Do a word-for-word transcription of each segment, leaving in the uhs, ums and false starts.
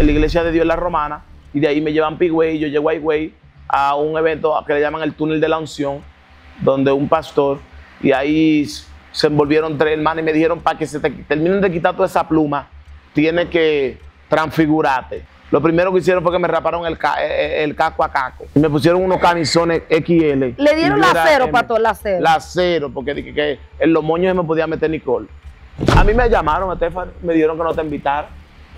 en la iglesia de Dios en La Romana, y de ahí me llevan Pigüey, y yo llego a Higüey a un evento que le llaman el túnel de la unción, donde un pastor, y ahí se envolvieron tres hermanos y me dijeron, para que se te terminen de quitar toda esa pluma, tienes que transfigurarte. Lo primero que hicieron fue que me raparon el, ca el caco a caco. Y me pusieron unos camisones equis ele. ¿Le dieron la cero, pastor, la cero? La cero, porque dije que en los moños se me podía meter Nicole. A mí me llamaron, Estefan, me dijeron que no te invitaron.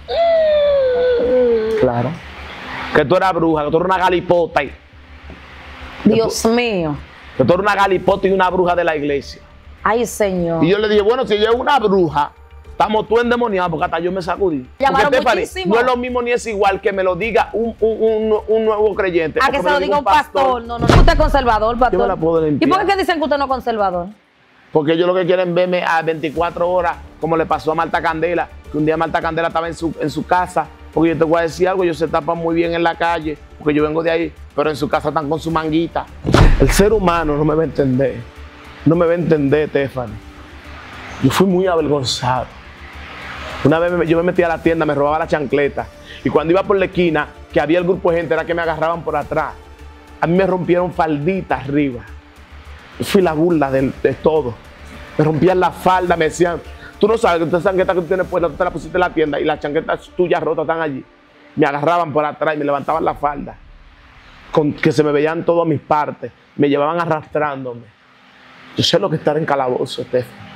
Mm. Claro. Que tú eras bruja, que tú eras una galipota. Y, Dios tú, mío. Que tú eras una galipota y una bruja de la iglesia. Ay, Señor. Y yo le dije, bueno, si ella es una bruja, estamos tú endemoniados, porque hasta yo me sacudí. Llamaron porque, muchísimo. No es lo mismo ni es igual que me lo diga un, un, un, un nuevo creyente. A que se lo diga un pastor. pastor. No, no, no. Usted es conservador, pastor. Yo me la puedo limpiar. ¿Y por qué dicen que usted no es conservador? Porque ellos lo que quieren verme a veinticuatro horas, como le pasó a Marta Candela, que un día Marta Candela estaba en su, en su casa, porque yo te voy a decir algo, ellos se tapan muy bien en la calle, porque yo vengo de ahí, pero en su casa están con su manguita. El ser humano no me va a entender, no me va a entender, Stephanie. Yo fui muy avergonzado. Una vez me, yo me metí a la tienda, me robaba la chancleta, y cuando iba por la esquina, que había el grupo de gente, era que me agarraban por atrás. A mí me rompieron falditas arriba. Yo fui la burla de, de todo. Me rompían la falda, me decían, tú no sabes que esta chancleta que tú tienes puesta, tú te la pusiste en la tienda y las chancletas tuyas rotas están allí. Me agarraban por atrás y me levantaban la falda, con que se me veían todas mis partes, me llevaban arrastrándome. Yo sé lo que es estar en calabozo, Estefan.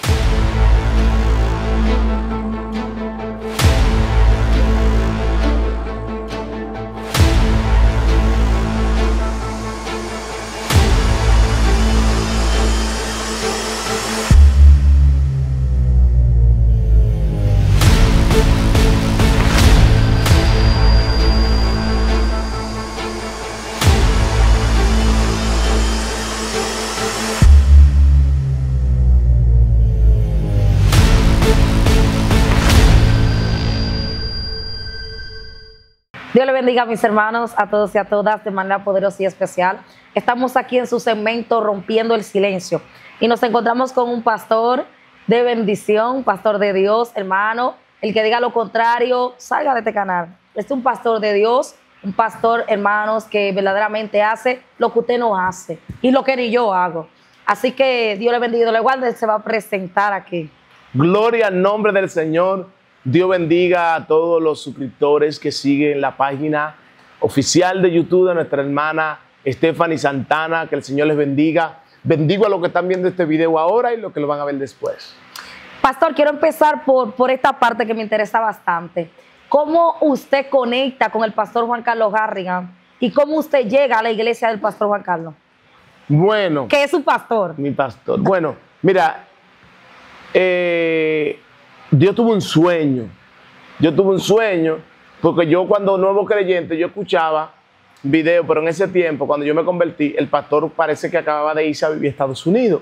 Dios le bendiga a mis hermanos, a todos y a todas de manera poderosa y especial. Estamos aquí en su segmento Rompiendo el Silencio y nos encontramos con un pastor de bendición, pastor de Dios, hermano. El que diga lo contrario, salga de este canal. Este es un pastor de Dios, un pastor, hermanos, que verdaderamente hace lo que usted no hace y lo que ni yo hago. Así que Dios le bendiga, le guarde, se va a presentar aquí. Gloria al nombre del Señor. Dios bendiga a todos los suscriptores que siguen la página oficial de YouTube de nuestra hermana Stephanie Santana. Que el Señor les bendiga. Bendigo a los que están viendo este video ahora y los que lo van a ver después. Pastor, quiero empezar por, por esta parte que me interesa bastante. ¿Cómo usted conecta con el pastor Juan Carlos Harrigan y cómo usted llega a la iglesia del pastor Juan Carlos? Bueno. ¿Qué es su pastor? Mi pastor. Bueno, mira, eh... Dios tuvo un sueño, yo tuve un sueño, porque yo cuando nuevo creyente, yo escuchaba videos, pero en ese tiempo, cuando yo me convertí, el pastor parece que acababa de irse a vivir a Estados Unidos.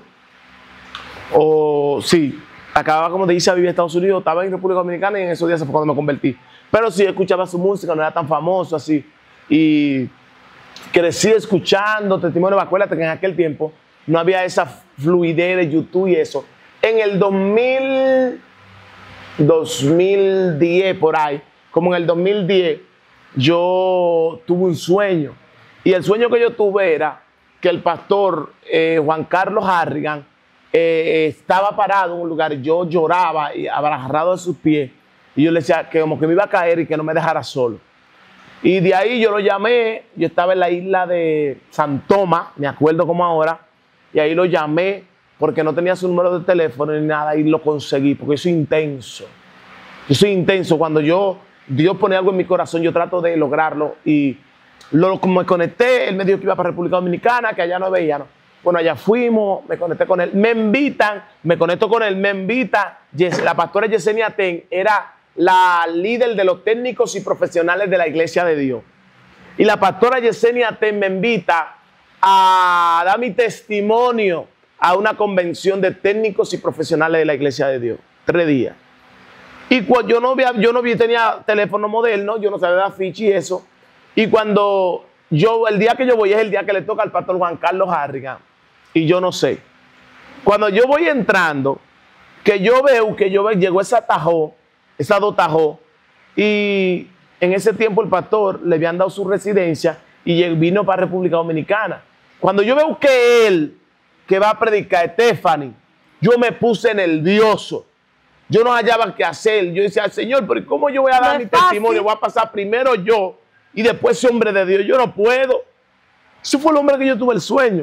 O sí, acababa como de irse a vivir a Estados Unidos, estaba en República Dominicana y en esos días fue cuando me convertí. Pero sí, escuchaba su música, no era tan famoso así. Y crecí escuchando testimonios, acuérdate que en aquel tiempo no había esa fluidez de YouTube y eso. En el dos mil... dos mil diez por ahí, como en el dos mil diez, yo tuve un sueño. Y el sueño que yo tuve era que el pastor eh, Juan Carlos Harrigan eh, estaba parado en un lugar. Yo lloraba y agarrado de sus pies. Y yo le decía que como que me iba a caer y que no me dejara solo. Y de ahí yo lo llamé. Yo estaba en la isla de San Tomás, me acuerdo como ahora. Y ahí lo llamé, porque no tenía su número de teléfono ni nada, y lo conseguí, porque yo soy intenso. Yo soy intenso. Cuando yo, Dios pone algo en mi corazón, yo trato de lograrlo. Y lo, como me conecté, él me dijo que iba para República Dominicana, que allá no veía, ¿no? Bueno, allá fuimos, me conecté con él. Me invitan, me conecto con él, me invita. La pastora Yesenia Ten era la líder de los técnicos y profesionales de la Iglesia de Dios. Y la pastora Yesenia Ten me invita a dar mi testimonio a una convención de técnicos y profesionales de la Iglesia de Dios. Tres días. Y cuando yo no, había, yo no había, tenía teléfono moderno, yo no sabía dar ficha y eso. Y cuando yo, el día que yo voy es el día que le toca al pastor Juan Carlos Harrigan. Y yo no sé. Cuando yo voy entrando, que yo veo que yo veo, llegó esa tajó, esa dos tajó, y en ese tiempo el pastor le habían dado su residencia y vino para República Dominicana. Cuando yo veo que él, que va a predicar, Stephanie, yo me puse nervioso. Yo no hallaba qué hacer. Yo decía, Señor, pero ¿cómo yo voy a dar no mi testimonio? Voy a pasar primero yo y después ese hombre de Dios. Yo no puedo. Ese fue el hombre que yo tuve el sueño.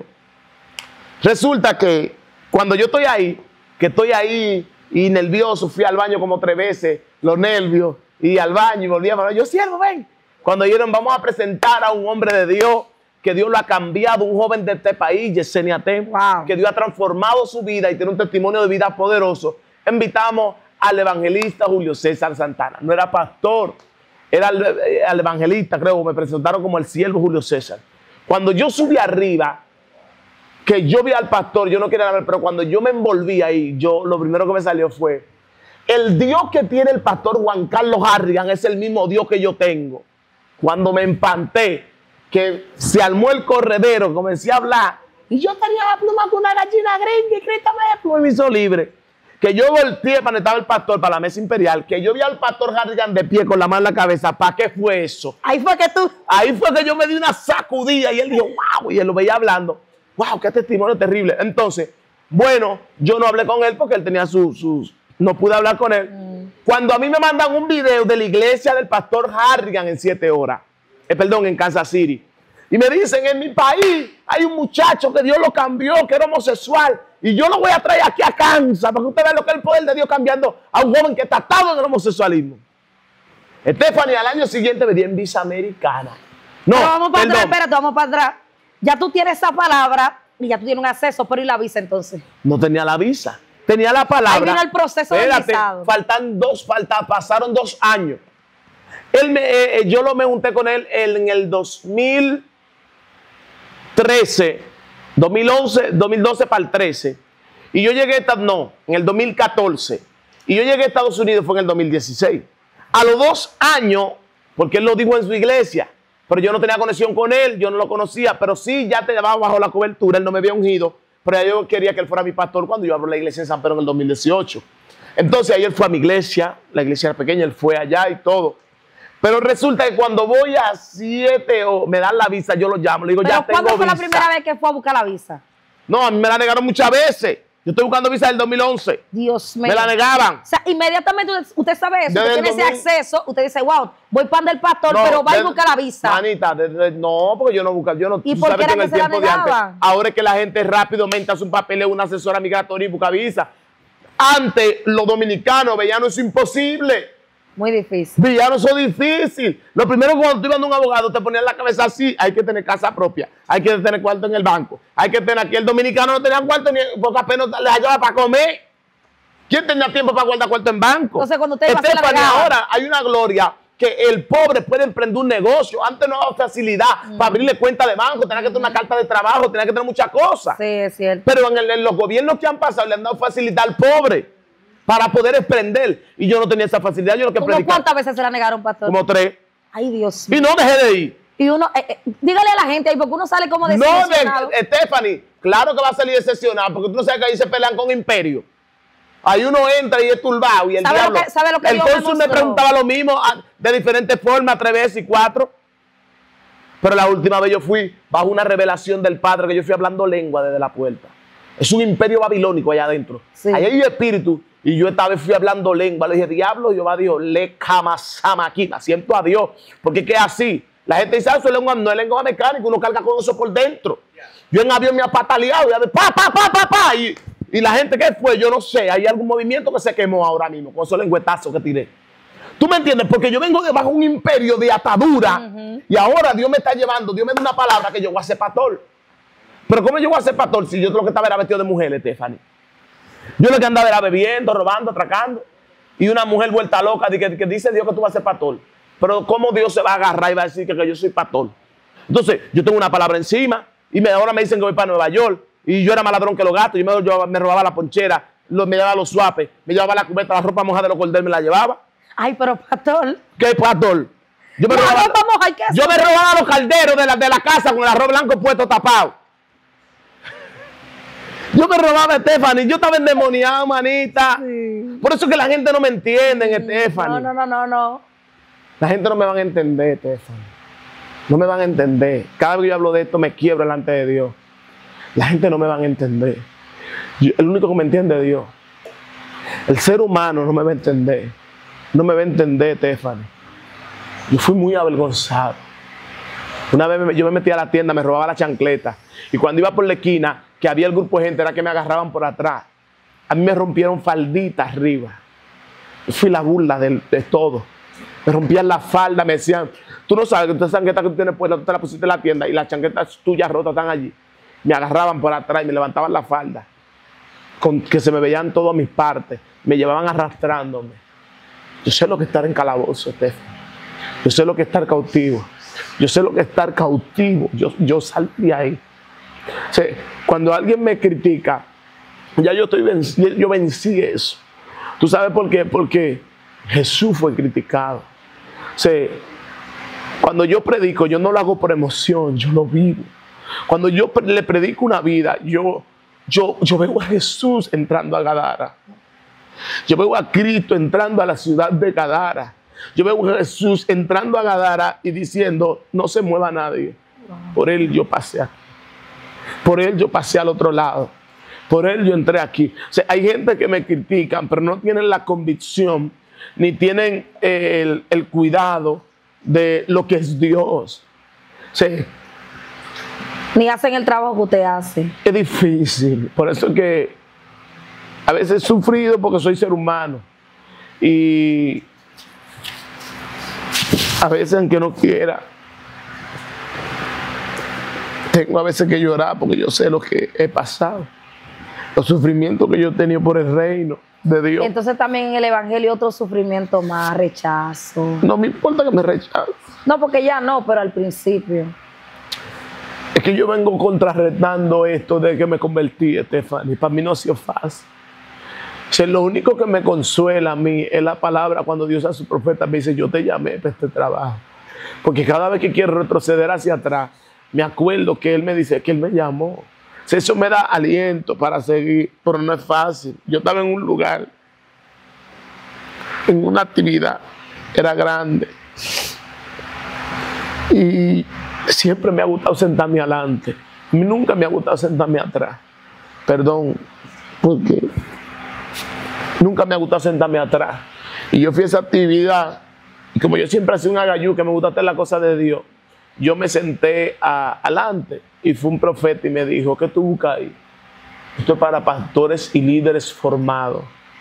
Resulta que cuando yo estoy ahí, que estoy ahí y nervioso, fui al baño como tres veces, los nervios, y al baño y volví a hablar. Yo, siervo, ven. Cuando dijeron, vamos a presentar a un hombre de Dios, que Dios lo ha cambiado, un joven de este país, Yesenia Tem, wow. que Dios ha transformado su vida y tiene un testimonio de vida poderoso. Invitamos al evangelista Julio César Santana. No era pastor, era el, el evangelista, creo, me presentaron como el siervo Julio César. Cuando yo subí arriba, que yo vi al pastor, yo no quería ver, pero cuando yo me envolví ahí, yo lo primero que me salió fue, el Dios que tiene el pastor Juan Carlos Harrigan es el mismo Dios que yo tengo. Cuando me empanté, que se armó el corredero, comencé a hablar, y yo tenía la pluma con una gallina gringa, y Cristo me hizo libre. Que yo volteé para donde estaba el pastor, para la mesa imperial, que yo vi al pastor Harrigan de pie con la mano en la cabeza. ¿Para qué fue eso? Ahí fue que tú... Ahí fue que yo me di una sacudida y él dijo, wow, y él lo veía hablando. Wow, qué testimonio terrible. Entonces, bueno, yo no hablé con él porque él tenía sus... Su, no pude hablar con él. Mm. Cuando a mí me mandan un video de la iglesia del pastor Harrigan en siete horas, eh, perdón, en Kansas City, y me dicen, en mi país hay un muchacho que Dios lo cambió, que era homosexual, y yo lo voy a traer aquí a Kansas, para que usted vea lo que es el poder de Dios cambiando a un joven que está atado en el homosexualismo. Stephanie, al año siguiente me di en visa americana. No, pero vamos para perdón. atrás, espérate, vamos para atrás. Ya tú tienes esa palabra y ya tú tienes un acceso, pero ¿y la visa entonces? No tenía la visa. Tenía la palabra. Ahí vino el proceso del visado. Faltan dos, falta, pasaron dos años. Él me, eh, yo lo me junté con él en el dos mil trece, dos mil once, dos mil doce para el trece. Y yo llegué, a, no, en el dos mil catorce. Y yo llegué a Estados Unidos fue en el dos mil dieciséis. A los dos años, porque él lo dijo en su iglesia, pero yo no tenía conexión con él, yo no lo conocía, pero sí ya te llevaba bajo la cobertura, él no me había ungido. Pero yo quería que él fuera mi pastor cuando yo abro la iglesia en San Pedro en el dos mil dieciocho. Entonces ahí él fue a mi iglesia, la iglesia era pequeña, él fue allá y todo. Pero resulta que cuando voy a siete o me dan la visa, yo lo llamo, le digo, ya tengo visa. ¿Cuándo fue la primera vez que fue a buscar la visa? No, a mí me la negaron muchas veces. Yo estoy buscando visa del dos mil once. Dios mío. Me la negaban. O sea, inmediatamente usted sabe eso, usted tiene ese acceso, usted dice, wow, voy pan del pastor, no, pero va de, a buscar la visa. Manita, de, de, no, porque yo no busco, yo no. ¿Y por qué era que se la negaban? Ahora es que la gente rápidamente hace un papeleo, una asesora migratoria y busca visa. Antes, los dominicanos veían eso imposible. Muy difícil. Veían eso difícil. Lo primero, cuando tú ibas a un abogado, te ponían la cabeza así, hay que tener casa propia, hay que tener cuarto en el banco, hay que tener aquí. El dominicano no tenía cuarto ni porque apenas le hallaba para comer. ¿Quién tenía tiempo para guardar cuarto en banco? Entonces, cuando usted Stephanie, ahora hay una gloria que el pobre puede emprender un negocio. Antes no había facilidad mm. para abrirle cuenta de banco, tenía que tener una carta de trabajo, tenía que tener muchas cosas. Sí, es cierto. Pero en, el, en los gobiernos que han pasado le han dado facilidad al pobre para poder emprender. Y yo no tenía esa facilidad. Yo lo que ¿Cómo cuántas veces se la negaron, pastor? Como tres. Ay, Dios mío. Y no dejé de ir. Y uno, eh, eh, dígale a la gente ahí, porque uno sale como decepcionado. No, de, Stephanie, claro que va a salir decepcionado, porque tú no sabes que ahí se pelean con imperio. Ahí uno entra y es turbado y el ¿Sabe diablo. Lo que, ¿sabe lo que el cónsul me preguntaba lo mismo de diferentes formas, tres veces y cuatro. Pero la última vez yo fui bajo una revelación del Padre, que yo fui hablando lengua desde la puerta. Es un imperio babilónico allá adentro. Sí. Allá hay espíritu. Y yo esta vez fui hablando lengua. Le dije, diablo, Jehová dijo, le camasama aquí. Siento a Dios. Porque es que es así. La gente dice, ah, eso es lengua, no es lengua mecánica. Uno carga con eso por dentro. Yeah. Yo en avión me ha pataleado. Y pa, pa, pa, pa, pa. Y, y la gente, ¿qué fue? Yo no sé. Hay algún movimiento que se quemó ahora mismo con esos lengüetazos que tiré. ¿Tú me entiendes? Porque yo vengo debajo de un imperio de atadura. Uh-huh. Y ahora Dios me está llevando. Dios me da una palabra que yo voy a ser pastor. Pero ¿cómo yo voy a ser pastor si yo lo que estaba era vestido de mujer, Stephanie? Yo lo que andaba era bebiendo, robando, atracando. Y una mujer vuelta loca que, que dice Dios que tú vas a ser pastor. Pero ¿cómo Dios se va a agarrar y va a decir que, que yo soy pastor? Entonces, yo tengo una palabra encima y me, ahora me dicen que voy para Nueva York. Y yo era más ladrón que los gatos. Yo me, yo me robaba la ponchera, lo, me llevaba los suapes, me llevaba la cubeta, la ropa mojada de los corderos, me la llevaba. Ay, pero pastor. ¿Qué pastor? Yo me, no, robaba, no, vamos, hay que yo me robaba los calderos de la, de la casa con el arroz blanco puesto tapado. Yo me robaba a Stephanie, yo estaba endemoniado, manita. Sí. Por eso es que la gente no me entiende, sí. Stephanie. No, no, no, no, no. La gente no me va a entender, Estefany. No me van a entender. Cada vez que yo hablo de esto me quiebro delante de Dios. La gente no me va a entender. Yo, el único que me entiende es Dios. El ser humano no me va a entender. No me va a entender, Estefany. Yo fui muy avergonzado. Una vez me, yo me metí a la tienda, me robaba la chancleta. Y cuando iba por la esquina, que había el grupo de gente, era que me agarraban por atrás. A mí me rompieron falditas arriba. Yo fui la burla de, de todo. Me rompían la falda, me decían, tú no sabes que esta chancleta que tú tienes puesta, tú te la pusiste en la tienda y las chancletas tuyas rotas están allí. Me agarraban por atrás y me levantaban la falda. Con que se me veían todas mis partes. Me llevaban arrastrándome. Yo sé lo que es estar en calabozo, Estefany. Yo sé lo que es estar cautivo. Yo sé lo que es estar cautivo. Yo, yo salí ahí. O sea, cuando alguien me critica, ya yo, estoy venci, yo vencí eso. ¿Tú sabes por qué? Porque Jesús fue criticado. O sea, cuando yo predico, yo no lo hago por emoción, yo lo vivo. Cuando yo le predico una vida, yo, yo, yo veo a Jesús entrando a Gadara. Yo veo a Cristo entrando a la ciudad de Gadara. Yo veo a Jesús entrando a Gadara y diciendo, no se mueva nadie. Por él yo pasé aquí. Por él yo pasé al otro lado. Por él yo entré aquí. O sea, hay gente que me critican, pero no tienen la convicción, ni tienen eh, el, el cuidado de lo que es Dios. O sea, ni hacen el trabajo que usted hace. Es difícil. Por eso es que a veces he sufrido porque soy ser humano. Y a veces, aunque no quiera, tengo a veces que llorar porque yo sé lo que he pasado. Los sufrimientos que yo he tenido por el reino de Dios. Entonces también en el evangelio otro sufrimiento más, rechazo. No me importa que me rechacen. No, porque ya no, pero al principio. Es que yo vengo contrarrestando esto de que me convertí, Estefany. Para mí no ha sido fácil. O sea, lo único que me consuela a mí es la palabra cuando Dios a su profeta me dice, yo te llamé para este trabajo. Porque cada vez que quiero retroceder hacia atrás, me acuerdo que Él me dice que Él me llamó. O sea, eso me da aliento para seguir, pero no es fácil. Yo estaba en un lugar, en una actividad, era grande. Y siempre me ha gustado sentarme adelante. A mí nunca me ha gustado sentarme atrás. Perdón, porque nunca me ha gustado sentarme atrás. Y yo fui a esa actividad, y como yo siempre he sido un agayú, que me gusta hacer la cosa de Dios, yo me senté a, adelante y fue un profeta y me dijo, ¿qué tú buscas ahí? Esto es para pastores y líderes formados.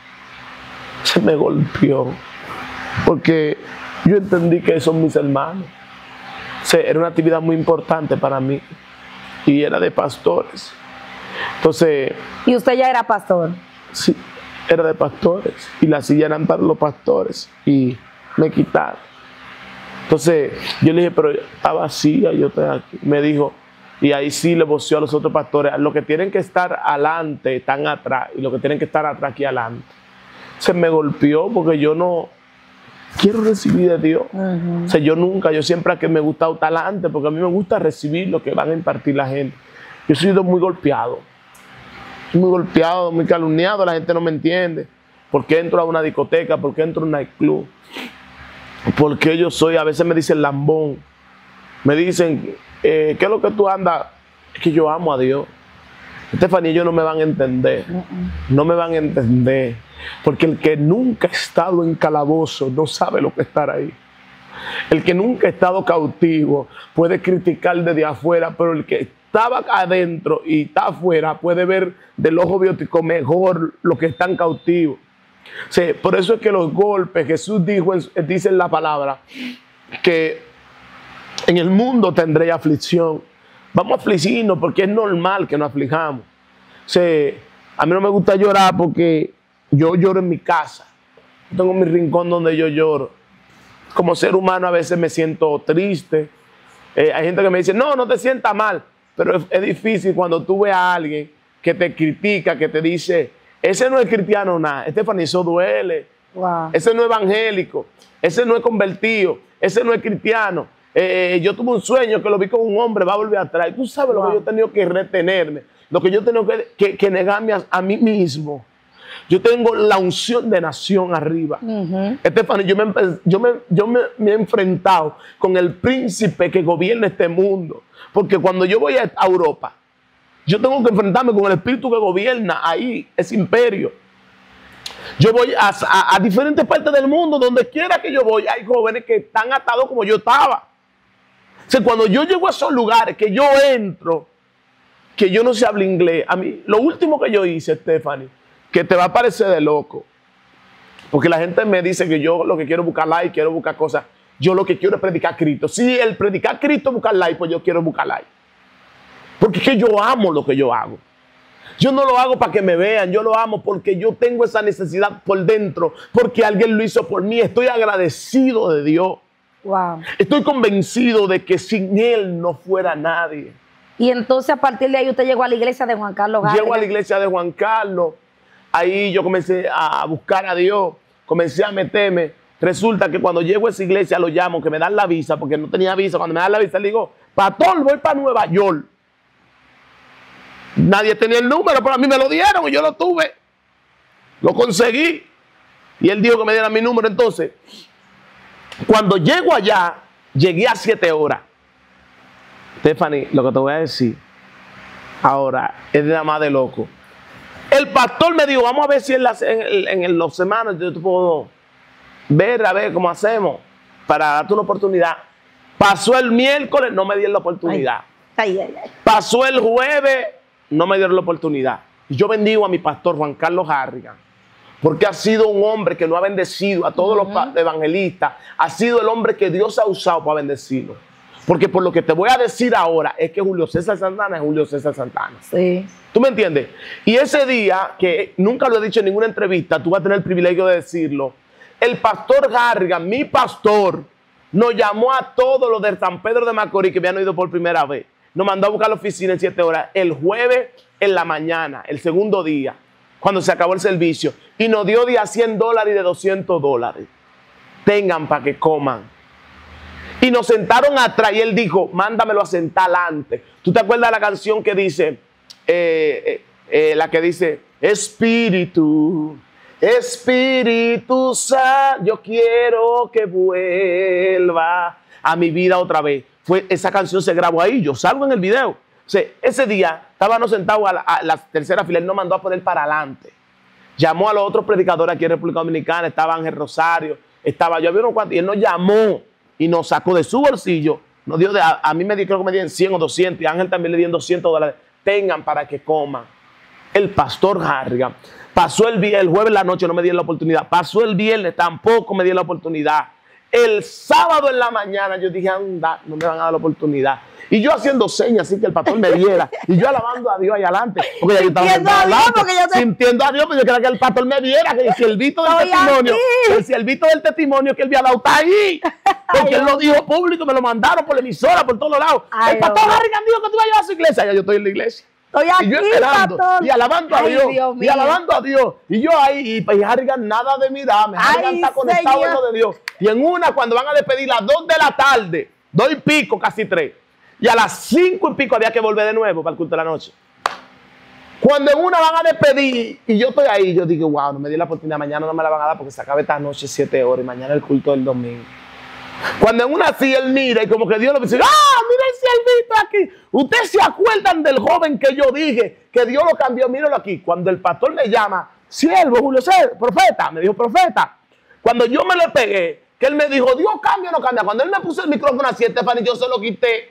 Se me golpeó, porque yo entendí que son mis hermanos. O sea, era una actividad muy importante para mí y era de pastores. Entonces... ¿Y usted ya era pastor? Sí, era de pastores y las sillas eran para los pastores y me quitaron. Entonces yo le dije, pero está vacía, yo estoy aquí. Me dijo, y ahí sí le voció a los otros pastores, los que tienen que estar adelante están atrás y los que tienen que estar atrás aquí adelante. Se me golpeó porque yo no quiero recibir de Dios. Uh-huh. O sea, yo nunca, yo siempre que me gusta estar adelante porque a mí me gusta recibir lo que van a impartir la gente. Yo he sido muy golpeado, muy golpeado, muy calumniado, la gente no me entiende. ¿Por qué entro a una discoteca? ¿Por qué entro a un nightclub? Porque yo soy, a veces me dicen lambón, me dicen, eh, ¿qué es lo que tú andas? Es que yo amo a Dios. Estefany, ellos no me van a entender, no me van a entender, porque el que nunca ha estado en calabozo no sabe lo que es estar ahí. El que nunca ha estado cautivo puede criticar desde afuera, pero el que estaba adentro y está afuera puede ver del ojo biótico mejor lo que están cautivos. Sí, por eso es que los golpes, Jesús dijo, dice en la palabra, que en el mundo tendré aflicción. Vamos a afligirnos porque es normal que nos aflijamos. Sí, a mí no me gusta llorar porque yo lloro en mi casa. Yo tengo mi rincón donde yo lloro. Como ser humano a veces me siento triste. Eh, hay gente que me dice, no, no te sientas mal. Pero es, es difícil cuando tú ves a alguien que te critica, que te dice, ese no es cristiano nada. Estefany, eso duele. Wow. Ese no es evangélico. Ese no es convertido. Ese no es cristiano. Eh, yo tuve un sueño que lo vi con un hombre, va a volver atrás. Y tú sabes wow. lo que yo he tenido que retenerme. Lo que yo he tenido que, que, que negarme a, a mí mismo. Yo tengo la unción de nación arriba. Ujú. Estefany, yo, me, empe- yo, me, yo me, me he enfrentado con el príncipe que gobierna este mundo. Porque cuando yo voy a a Europa, yo tengo que enfrentarme con el espíritu que gobierna ahí, ese imperio. Yo voy a, a- a diferentes partes del mundo, donde quiera que yo voy, hay jóvenes que están atados como yo estaba. O sea, cuando yo llego a esos lugares, que yo entro, que yo no sé hablar inglés, a mí, lo último que yo hice, Estefany, que te va a parecer de loco, porque la gente me dice que yo lo que quiero es buscar like, quiero buscar cosas, yo lo que quiero es predicar a Cristo. Si el predicar a Cristo es buscar like, pues yo quiero buscar like. Porque es que yo amo lo que yo hago. Yo no lo hago para que me vean, yo lo amo porque yo tengo esa necesidad por dentro, porque alguien lo hizo por mí. Estoy agradecido de Dios. Wow. Estoy convencido de que sin Él no fuera nadie. Y entonces a partir de ahí usted llegó a la iglesia de Juan Carlos Harrigan. Llego a la iglesia de Juan Carlos, ahí yo comencé a buscar a Dios, comencé a meterme. Resulta que cuando llego a esa iglesia lo llamo, que me dan la visa, porque no tenía visa. Cuando me dan la visa le digo, pastor, voy para Nueva York. Nadie tenía el número, pero a mí me lo dieron y yo lo tuve. Lo conseguí. Y él dijo que me diera mi número. Entonces, cuando llego allá, llegué a siete horas. Estefany, lo que te voy a decir ahora es de nada más de loco. El pastor me dijo, vamos a ver si en, las, en, en, en los semanas yo te puedo ver, a ver cómo hacemos para darte una oportunidad. Pasó el miércoles, no me dieron la oportunidad. Ay, ay, ay. Pasó el jueves, no me dieron la oportunidad. Y yo bendigo a mi pastor Juan Carlos Harrigan, porque ha sido un hombre que no ha bendecido a todos uh-huh. los evangelistas. Ha sido el hombre que Dios ha usado para bendecirlo. Porque por lo que te voy a decir ahora es que Julio César Santana es Julio César Santana. Sí. ¿Tú me entiendes? Y ese día, que nunca lo he dicho en ninguna entrevista, tú vas a tener el privilegio de decirlo, el pastor Harrigan, mi pastor, nos llamó a todos los de San Pedro de Macorís que habían oído por primera vez. Nos mandó a buscar la oficina en siete horas, el jueves en la mañana, el segundo día, cuando se acabó el servicio. Y nos dio de a cien dólares y de doscientos dólares. Tengan para que coman. Y nos sentaron atrás y él dijo, mándamelo a sentar adelante. ¿Tú te acuerdas de la canción que dice, eh, eh, eh, la que dice, Espíritu, Espíritu Santo, yo quiero que vuelva a mi vida otra vez? Fue, esa canción se grabó ahí, yo salgo en el video. O sea, ese día estábamos sentados a la, a la tercera fila, él nos mandó a poner para adelante. Llamó a los otros predicadores aquí en República Dominicana, estaba Ángel Rosario, estaba yo, había unos cuantos, y él nos llamó y nos sacó de su bolsillo, nos dio de, a, a mí me dio, creo que me dieron cien o doscientos, y a Ángel también le dieron doscientos dólares. Tengan para que coman. El pastor Harrigan pasó el, el jueves en la noche, no me dieron la oportunidad. Pasó el viernes, tampoco me dieron la oportunidad. El sábado en la mañana yo dije, anda, no me van a dar la oportunidad. Y yo haciendo señas así que el pastor me viera. Y yo alabando a Dios ahí adelante. Porque ya yo estaba Sintiendo a Dios, adelante, porque yo te- sintiendo a Dios, porque yo quería que el pastor me viera, que el siervito del Estoy testimonio, aquí. el siervito del testimonio que él había dado está ahí. Porque Ay, él lo dijo público, me lo mandaron por la emisora, por todos lados. Ay, el pastor Dios. Harrigan dijo que tú ibas a llevar a su iglesia. Ya yo estoy en la iglesia. Estoy aquí, Y yo esperando, pastor. y alabando a Ay, Dios, Dios y mío. alabando a Dios. Y yo ahí, y, y Harrigan nada de mirarme. Harrigan Ay, está conectado Señor. en lo de Dios. Y en una, cuando van a despedir a las dos de la tarde, dos y pico, casi tres, y a las cinco y pico había que volver de nuevo para el culto de la noche. Cuando en una van a despedir, y yo estoy ahí, yo digo, wow, no me di la oportunidad, mañana no me la van a dar porque se acaba esta noche siete horas y mañana el culto del domingo. Cuando en una así él mira y como que Dios lo dice, ¡ah, mira el siervito aquí! ¿Ustedes se acuerdan del joven que yo dije que Dios lo cambió? Míralo aquí. Cuando el pastor me llama, siervo, Julio César, profeta, me dijo, profeta. Cuando yo me lo pegué, que él me dijo, Dios cambia o no cambia. Cuando él me puso el micrófono así, Estefany, yo se lo quité.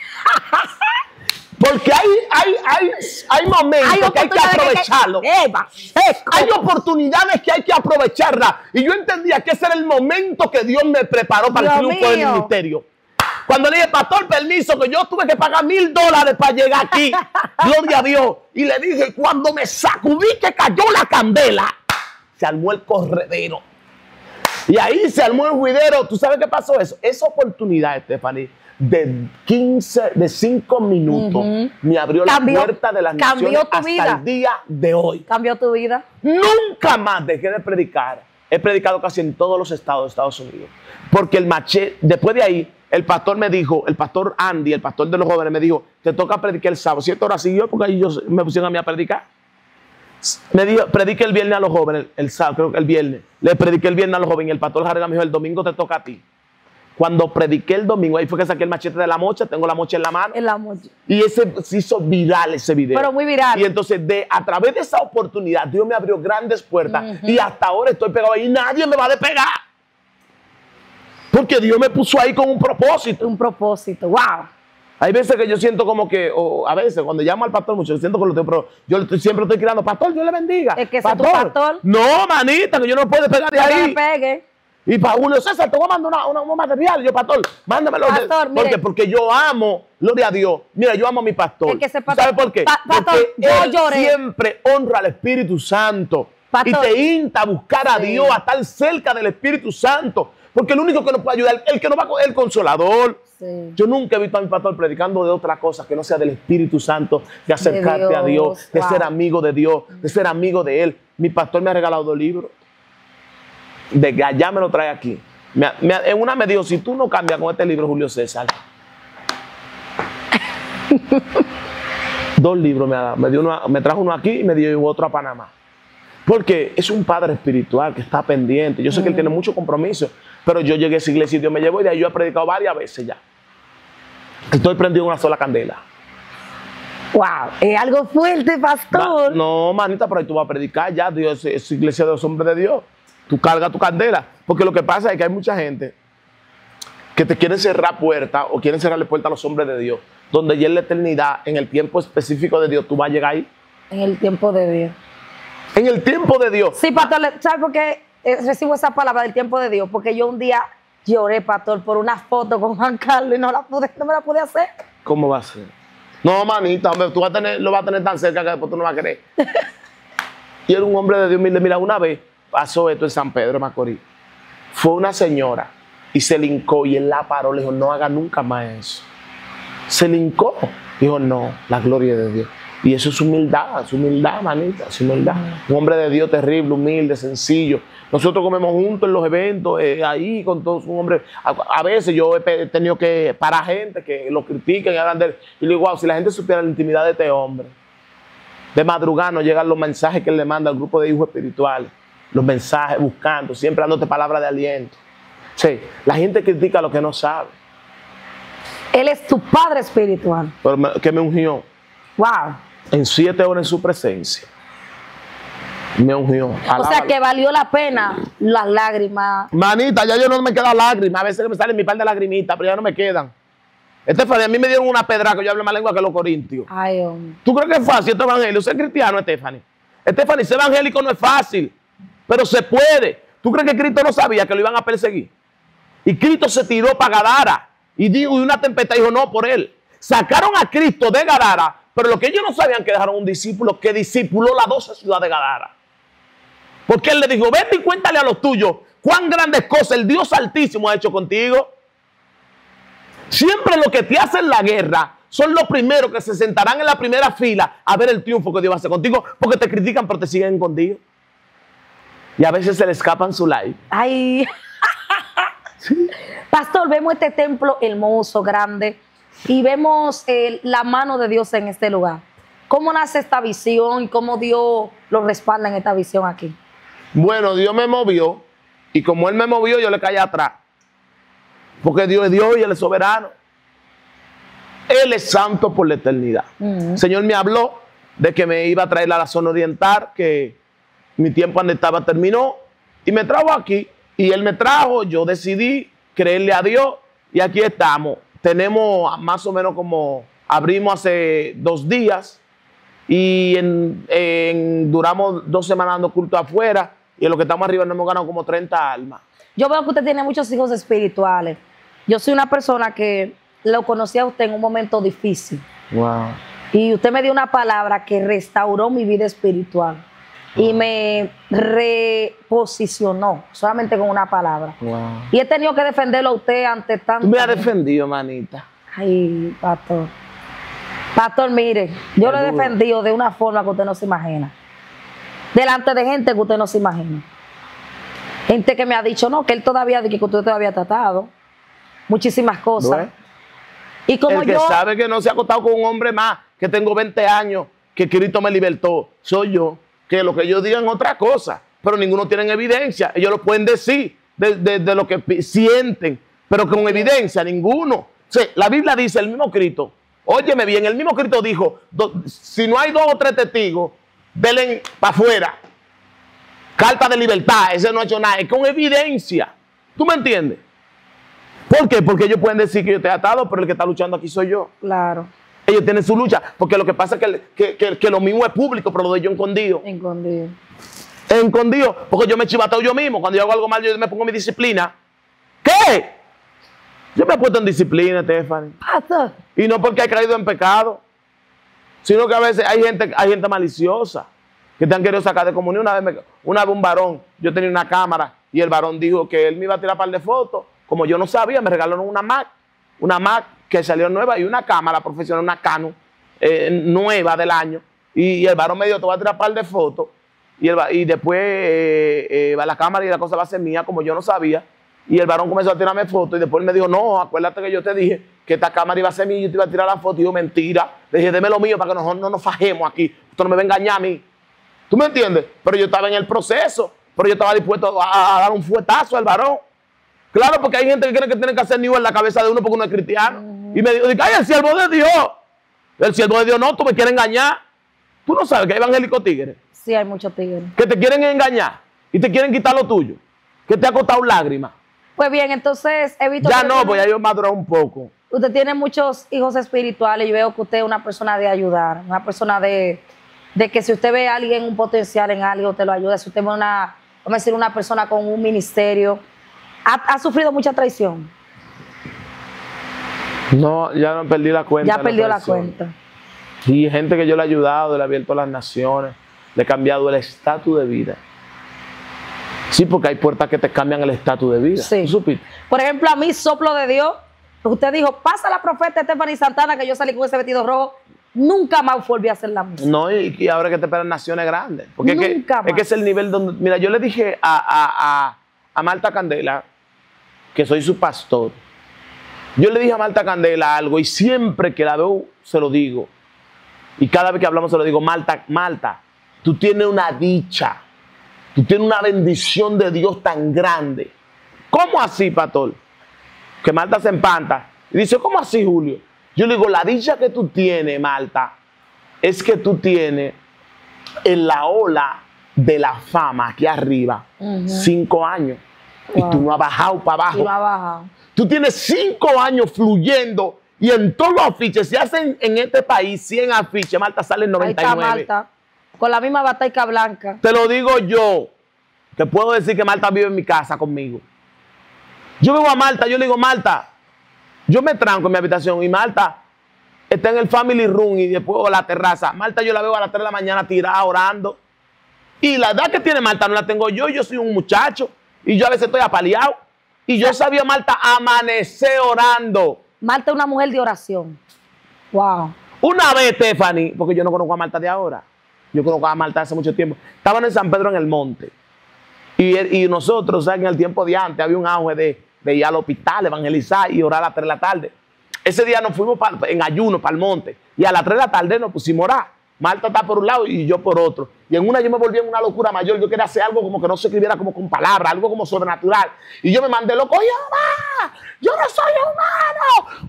Porque hay, hay, hay, hay momentos Hay que hay que oportunidades que- aprovecharlo. Eva, seco. Hay oportunidades que hay que aprovecharlas. Y yo entendía que ese era el momento que Dios me preparó para Dios el triunfo del mío. ministerio. Cuando le dije, pastor, permiso, que yo tuve que pagar mil dólares para llegar aquí. Gloria a Dios. Y le dije, cuando me sacudí que cayó la candela, se armó el corredero. Y ahí se armó el juidero. ¿Tú sabes qué pasó eso? Esa oportunidad, Estefany, de quince, de cinco minutos, Ujú. me abrió Cambió- la puerta de las cambió naciones tu hasta vida. el día de hoy. Cambió tu vida. Nunca más dejé de predicar. He predicado casi en todos los estados de Estados Unidos. Porque el machete, después de ahí, el pastor me dijo, el pastor Andy, el pastor de los jóvenes, me dijo, te toca predicar el sábado. Siete horas siguió porque ahí ellos me pusieron a mí a predicar. Me dijo, predique el viernes a los jóvenes, el, el sábado, creo que el viernes. Le prediqué el viernes a los jóvenes y el pastor Jarega me dijo, el domingo te toca a ti. Cuando prediqué el domingo, ahí fue que saqué el machete de la mocha, tengo la mocha en la mano. En la mocha. Y ese se hizo viral ese video. Pero muy viral. Y entonces, de, a través de esa oportunidad, Dios me abrió grandes puertas. Uh-huh. Y hasta ahora estoy pegado ahí. Nadie me va a despegar. Porque Dios me puso ahí con un propósito. Un propósito. ¡Wow! Hay veces que yo siento como que, o a veces cuando llamo al pastor mucho, yo siento que lo tengo, pero yo estoy, siempre estoy tirando, pastor, Dios le bendiga. Es que pastor. es tu pastor. No, manita, que yo no puedo despegar de no ahí. Me pegue. Y para Julio César, te voy a mandar una, una, un material. Yo, pastor, mándamelo. Pastor, ¿Por qué? Porque yo amo, gloria a Dios. Mira, yo amo a mi pastor. Es que pastor ¿Sabe por qué? Pa pastor, Porque yo él lloré. siempre honra al Espíritu Santo. Pastor. Y te insta a buscar a sí. Dios, a estar cerca del Espíritu Santo. Porque el único que nos puede ayudar, el que nos va a el consolador. Sí. Yo nunca he visto a mi pastor predicando de otra cosa que no sea del Espíritu Santo, de acercarte de Dios, a Dios, de wow. ser amigo de Dios, de ser amigo de Él. Mi pastor me ha regalado dos libros. De allá me lo trae aquí. Me, me, en una me dijo, si tú no cambias con este libro, Julio César. Dos libros me ha dado. Me, dio uno, me trajo uno aquí y me dio otro a Panamá. Porque es un padre espiritual que está pendiente. Yo sé mm. que él tiene mucho compromiso, pero yo llegué a esa iglesia y Dios me llevó y de ahí yo he predicado varias veces ya. Estoy prendido en una sola candela. Wow, es algo fuerte, pastor. Ma, no, manita, pero ahí tú vas a predicar ya. Dios es, es iglesia de los hombres de Dios. Tú cargas tu candela. Porque lo que pasa es que hay mucha gente que te quieren cerrar puertas o quieren cerrarle puertas a los hombres de Dios. Donde ya en la eternidad, en el tiempo específico de Dios, tú vas a llegar ahí. En el tiempo de Dios. En el tiempo de Dios. Sí, pastor, ¿sabes por qué recibo esa palabra del tiempo de Dios? Porque yo un día lloré, pastor, por una foto con Juan Carlos y no, la pude, no me la pude hacer. ¿Cómo va a ser? No, manita, hombre, tú vas a tener, lo vas a tener tan cerca que después tú no vas a querer. Y era un hombre de Dios. Mira, una vez pasó esto en San Pedro de Macorís. Fue una señora y se le hincó y él la paró. Le dijo, no haga nunca más eso. Se le hincó. Dijo, no, la gloria de Dios. Y eso es humildad, es humildad, manita, es humildad. Un hombre de Dios terrible, humilde, sencillo. Nosotros comemos juntos en los eventos, eh, ahí con todos un hombre. A, a veces yo he tenido que parar gente que lo critican y hablan de él. Y le digo, wow, si la gente supiera la intimidad de este hombre. De madrugada nos llegan los mensajes que él le manda al grupo de hijos espirituales. Los mensajes buscando, siempre dándote palabras de aliento. Sí, la gente critica lo que no sabe. Él es tu padre espiritual. Pero me, que me ungió. Wow. En siete horas en su presencia. Me ungió. Alábalo. O sea que valió la pena las lágrimas. Manita, ya yo no me quedan lágrimas. A veces me salen mi par de lagrimitas, pero ya no me quedan. Estefania, a mí me dieron una pedra que yo hablo más lengua que los corintios. Ay, hombre. ¿Tú crees que es fácil este evangelio? Ser cristiano, Estefania. Estefania, ser evangélico no es fácil, pero se puede. ¿Tú crees que Cristo no sabía que lo iban a perseguir? Y Cristo se tiró para Gadara. Y dijo, y una tempestad dijo, no, por él. Sacaron a Cristo de Gadara. Pero lo que ellos no sabían que dejaron un discípulo que discipuló las doce ciudades de Gadara. Porque él le dijo, vete y cuéntale a los tuyos cuán grandes cosas el Dios Altísimo ha hecho contigo. Siempre lo que te hacen la guerra son los primeros que se sentarán en la primera fila a ver el triunfo que Dios va a hacer contigo, porque te critican pero te siguen contigo. Y a veces se le escapan su like. Ay. ¿Sí? Pastor, vemos este templo hermoso, grande. Y vemos eh, la mano de Dios en este lugar. ¿Cómo nace esta visión y cómo Dios lo respalda en esta visión aquí? Bueno, Dios me movió y como Él me movió, yo le caí atrás. Porque Dios es Dios y Él es soberano. Él es santo por la eternidad. Uh-huh. El Señor me habló de que me iba a traer a la zona oriental, que mi tiempo donde estaba terminó, y me trajo aquí. Y Él me trajo, yo decidí creerle a Dios y aquí estamos. Tenemos más o menos como, abrimos hace dos días y en, en, duramos dos semanas dando culto afuera y en lo que estamos arriba nos hemos ganado como treinta almas. Yo veo que usted tiene muchos hijos espirituales. Yo soy una persona que lo conocí a usted en un momento difícil. Wow. Y usted me dio una palabra que restauró mi vida espiritual. Wow. Y me reposicionó solamente con una palabra. Wow. Y he tenido que defenderlo a usted ante tanto. Tú me has defendido, manita. Ay, pastor. Pastor, mire, yo lo he defendido de una forma que usted no se imagina. Delante de gente que usted no se imagina. Gente que me ha dicho, no, que él todavía, que usted todavía ha tratado. Muchísimas cosas. ¿No es? Y como el que yo, sabe que no se ha acostado con un hombre más, que tengo veinte años, que Cristo me libertó, soy yo. que lo que ellos digan es otra cosa, pero ninguno tiene evidencia. Ellos lo pueden decir de, de, de lo que sienten, pero con evidencia, ninguno. O sea, la Biblia dice, el mismo Cristo, óyeme bien, el mismo Cristo dijo, do, si no hay dos o tres testigos, denle para afuera. Carta de libertad, ese no ha hecho nada, es con evidencia. ¿Tú me entiendes? ¿Por qué? Porque ellos pueden decir que yo te he atado, pero el que está luchando aquí soy yo. Claro. Ellos tienen su lucha, porque lo que pasa es que, que, que, que lo mismo es público, pero lo de ellos escondido. Escondido. Escondido, porque yo me chivateo yo mismo. Cuando yo hago algo mal, yo me pongo mi disciplina. ¿Qué? Yo me he puesto en disciplina, Stephanie. Pastor. Y no porque he caído en pecado, sino que a veces hay gente, hay gente maliciosa que te han querido sacar de comunión. Una vez, me, una vez un varón, yo tenía una cámara y el varón dijo que él me iba a tirar un par de fotos. Como yo no sabía, me regalaron una Mac, una Mac que salió nueva y una cámara profesional, una Canon eh, nueva del año. Y, y el varón me dijo, te voy a tirar un par de fotos. Y, el, y después eh, eh, va la cámara y la cosa va a ser mía, como yo no sabía. Y el varón comenzó a tirarme fotos y después me dijo, no, acuérdate que yo te dije que esta cámara iba a ser mía y yo te iba a tirar la foto. Y yo, mentira. Le dije, deme lo mío para que nosotros no nos fajemos aquí. Esto no me va a engañar a mí. ¿Tú me entiendes? Pero yo estaba en el proceso. Pero yo estaba dispuesto a, a dar un fuetazo al varón. Claro, porque hay gente que cree que tiene que hacer nivel en la cabeza de uno porque uno es cristiano. Uh-huh. Y me dijo, ay, el siervo de Dios. El siervo de Dios no, tú me quieres engañar. Tú no sabes que hay evangélicos tigres. Sí, hay muchos tigres. Que te quieren engañar y te quieren quitar lo tuyo. Que te ha costado lágrimas. Pues bien, entonces he visto... Ya no, pues ya yo he madurado un poco. Usted tiene muchos hijos espirituales. Yo veo que usted es una persona de ayudar. Una persona de, de que si usted ve a alguien un potencial en algo, te lo ayuda. Si usted ve una, vamos a decir, una persona con un ministerio... ¿Ha, ¿Ha sufrido mucha traición? No, ya no perdí la cuenta. Ya perdió la, la cuenta. Y gente que yo le he ayudado, le he abierto las naciones, le he cambiado el estatus de vida. Sí, porque hay puertas que te cambian el estatus de vida. Sí. ¿Supiste? Por ejemplo, a mí, soplo de Dios, usted dijo, pasa la profeta Stephanie Santana, que yo salí con ese vestido rojo, nunca más volví a hacer la música. No, y, y ahora que te esperan naciones grandes. Porque nunca es que, más. Es que es el nivel donde... Mira, yo le dije a, a, a, a Marta Candela, que soy su pastor. Yo le dije a Marta Candela algo y siempre que la veo se lo digo. Y cada vez que hablamos se lo digo, Marta, Marta, tú tienes una dicha, tú tienes una bendición de Dios tan grande. ¿Cómo así, pastor? Que Marta se empanta y dice, ¿cómo así, Julio? Yo le digo, la dicha que tú tienes, Marta, es que tú tienes en la ola de la fama aquí arriba, uh-huh. cinco años. Wow. Y tú no has bajado para abajo. Y no has bajado. Tú tienes cinco años fluyendo y en todos los afiches, si hacen en este país cien afiches, Marta sale en noventa y nueve. Ahí está Marta, con la misma bataica blanca. Te lo digo yo, te puedo decir que Marta vive en mi casa conmigo. Yo veo a Marta, yo le digo, Marta, yo me tranco en mi habitación y Marta está en el family room y después a la terraza. Marta yo la veo a las tres de la mañana tirada orando. Y la edad que tiene Marta no la tengo yo, yo soy un muchacho. Y yo a veces estoy apaleado. Y yo sabía a Marta amanecer orando. Marta es una mujer de oración. Wow. Una vez, Stephanie, porque yo no conozco a Marta de ahora. Yo conozco a Marta hace mucho tiempo. Estaban en San Pedro en el Monte. Y, y nosotros, ¿sabes? En el tiempo de antes había un auge de, de ir al hospital, evangelizar y orar a las tres de la tarde. Ese día nos fuimos pa, en ayuno para el monte. Y a las tres de la tarde nos pusimos a orar. Marta está por un lado y yo por otro. Y en una yo me volví en una locura mayor. Yo quería hacer algo como que no se escribiera como con palabras, algo como sobrenatural. Y yo me mandé loco. ¡Jehová! ¡Yo no soy humano!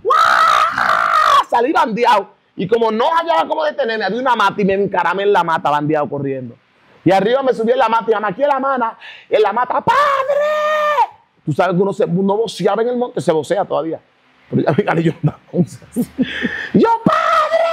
¡Guau! Salí bandeado. Y como no hallaba cómo detenerme, había una mata y me encaramé en la mata bandeado corriendo. Y arriba me subí en la mata y me aquí en la mano, en la mata, ¡Padre! Tú sabes que uno, se, uno voceaba en el monte, se vocea todavía. Pero ya me gané yo una onza. ¡Yo, Padre!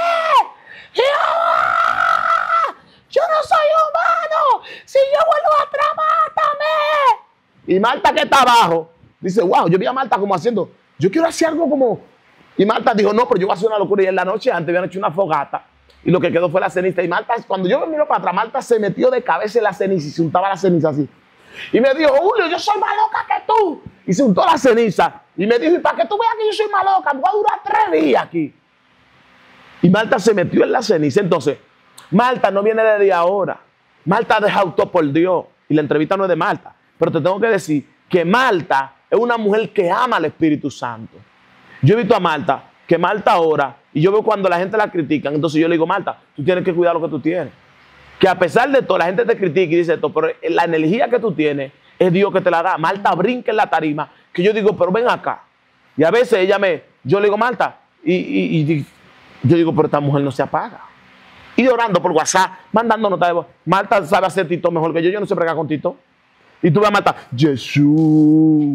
¡Jehová! ¡Yo no soy humano! ¡Si yo vuelvo atrás, mátame! Y Marta, que está abajo, dice, wow, yo vi a Marta como haciendo, yo quiero hacer algo como... Y Marta dijo, no, pero yo voy a hacer una locura. Y en la noche antes habían hecho una fogata y lo que quedó fue la ceniza. Y Marta, cuando yo me miro para atrás, Marta se metió de cabeza en la ceniza y se untaba la ceniza así. Y me dijo, Julio, yo soy más loca que tú. Y se untó la ceniza. Y me dijo, y para que tú veas que yo soy más loca, voy a durar tres días aquí. Y Marta se metió en la ceniza. Entonces, Marta no viene desde ahora. Marta ha dejado todo por Dios. Y la entrevista no es de Marta. Pero te tengo que decir que Marta es una mujer que ama al Espíritu Santo. Yo he visto a Marta, que Marta ora, y yo veo cuando la gente la critica. Entonces yo le digo, Marta, tú tienes que cuidar lo que tú tienes. que a pesar de todo, la gente te critica y dice esto, pero la energía que tú tienes es Dios que te la da. Marta brinca en la tarima, que yo digo, pero ven acá. Y a veces ella me, yo le digo, Marta, y, y, y yo digo, pero esta mujer no se apaga. Y orando por WhatsApp, mandando notas de voz. Marta sabe hacer Tito mejor que yo, yo no sé bregar con Tito. Y tú vas a Marta, Jesús.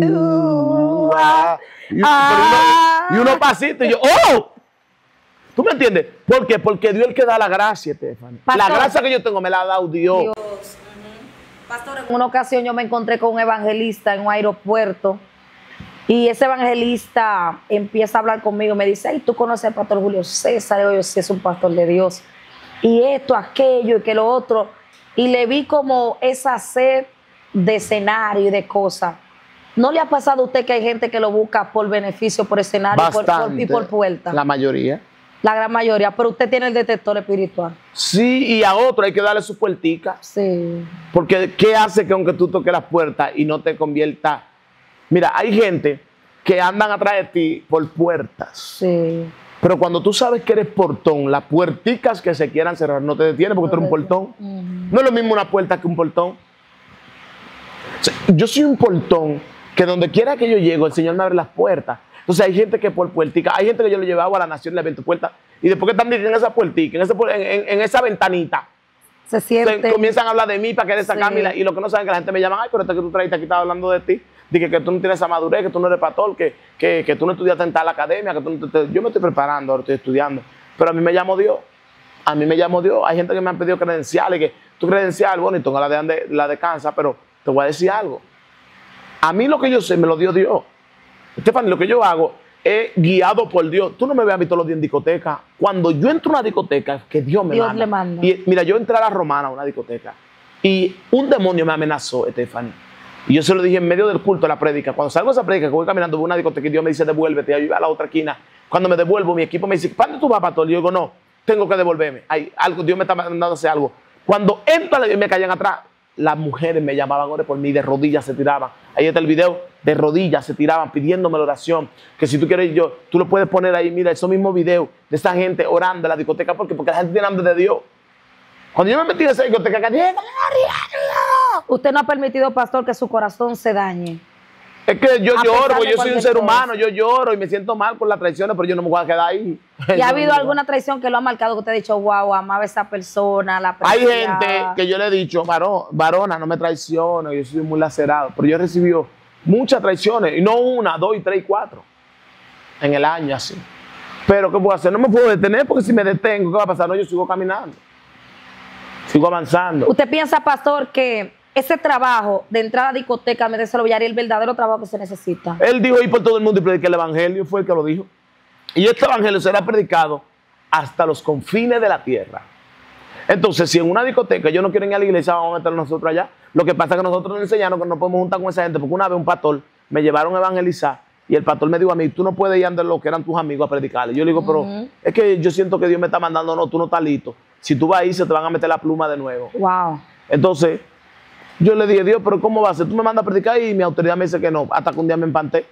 ah, y, ah. uno, y unos pasitos, y yo, ¡oh! ¿Tú me entiendes? ¿Por qué? Porque Dios es el que da la gracia, Stephanie. La gracia que yo tengo me la ha dado Dios. Dios. Uh-huh. Pastor, en una ocasión yo me encontré con un evangelista en un aeropuerto y ese evangelista empieza a hablar conmigo. Me dice, hey, ¿tú conoces al pastor Julio César? Y yo, sí, es un pastor de Dios. Y esto, aquello y que lo otro. Y le vi como esa sed de escenario y de cosas. ¿No le ha pasado a usted que hay gente que lo busca por beneficio, por escenario por, por, y por puerta? La mayoría. La gran mayoría, pero usted tiene el detector espiritual. Sí, y a otro hay que darle su puertica. Sí. Porque ¿qué hace que aunque tú toques las puertas y no te convierta? Mira, hay gente que andan atrás de ti por puertas. Sí. Pero cuando tú sabes que eres portón, las puerticas que se quieran cerrar no te detienen porque no tú eres un portón. Uh-huh. No es lo mismo una puerta que un portón. O sea, yo soy un portón que donde quiera que yo llego, el Señor me abre las puertas. Entonces hay gente que por puertica, hay gente que yo le llevaba a la nación, le abierto puertas, y después que están en esa puertica, en, ese, en, en, en esa ventanita, se siente. Se, comienzan a hablar de mí para querer sacarme, sí. y lo que no saben que la gente me llama, ay, pero este que tú traes aquí estaba hablando de ti, dije que tú no tienes esa madurez, que tú no eres pastor, que, que, que tú no estudiaste en tal academia, que tú no te, yo me estoy preparando, ahora estoy estudiando, pero a mí me llamó Dios, a mí me llamó Dios, hay gente que me han pedido credenciales, que tu credencial, bueno, y tengo la de, la de Kansas, pero te voy a decir algo, a mí lo que yo sé me lo dio Dios. Stephanie, lo que yo hago es guiado por Dios. Tú no me ves a mí todos los días en discoteca. Cuando yo entro a una discoteca, que Dios me Dios manda. le manda. Y mira, yo entré a la Romana, a una discoteca, y un demonio me amenazó, Stephanie. Y yo se lo dije en medio del culto, a la prédica. Cuando salgo de esa prédica, que voy caminando por una discoteca y Dios me dice, devuélvete, yo iba a la otra esquina. Cuando me devuelvo, mi equipo me dice, ¿para dónde tú vas, pastor? Y yo digo, no, tengo que devolverme. Hay algo, Dios me está mandando a hacer algo. Cuando entro y me caían atrás, las mujeres me llamaban ahora por mí, de rodillas se tiraban. Ahí está el video, de rodillas se tiraban pidiéndome la oración. Que si tú quieres, yo, tú lo puedes poner ahí, mira, esos mismos videos de esa gente orando en la discoteca. ¿Por qué? Porque la gente tiene hambre de Dios. Cuando yo me metí en esa discoteca, dije, usted no ha permitido, pastor, que su corazón se dañe. Es que yo lloro, porque yo soy un ser humano, yo lloro y me siento mal por las traiciones, pero yo no me voy a quedar ahí. ¿Y ha habido alguna traición que lo ha marcado, que usted ha dicho, wow, amaba a esa persona, la Hay gente que yo le he dicho, varón, varona, no me traiciones, yo soy muy lacerado, pero yo he recibido muchas traiciones, y no una, dos, y tres, y cuatro, en el año así. Pero ¿qué puedo hacer? No me puedo detener, porque si me detengo, ¿qué va a pasar? No, yo sigo caminando, sigo avanzando. ¿Usted piensa, pastor, que ese trabajo de entrar a la discoteca, meterse lo es el verdadero trabajo que se necesita? Él dijo ir por todo el mundo y predicar el evangelio, fue el que lo dijo. Y este evangelio será predicado hasta los confines de la tierra. Entonces, si en una discoteca yo no quiero ir a la iglesia, vamos a meternos nosotros allá. Lo que pasa es que nosotros nos enseñaron que no podemos juntar con esa gente, porque una vez un pastor me llevaron a evangelizar y el pastor me dijo a mí, tú no puedes ir a donde lo que eran tus amigos a predicarle. Yo le digo, uh-huh. pero es que yo siento que Dios me está mandando, no, tú no estás listo. Si tú vas ahí, se te van a meter la pluma de nuevo. Wow. Entonces, yo le dije, Dios, pero ¿cómo va a ser? Tú me mandas a predicar y mi autoridad me dice que no, hasta que un día me empanté.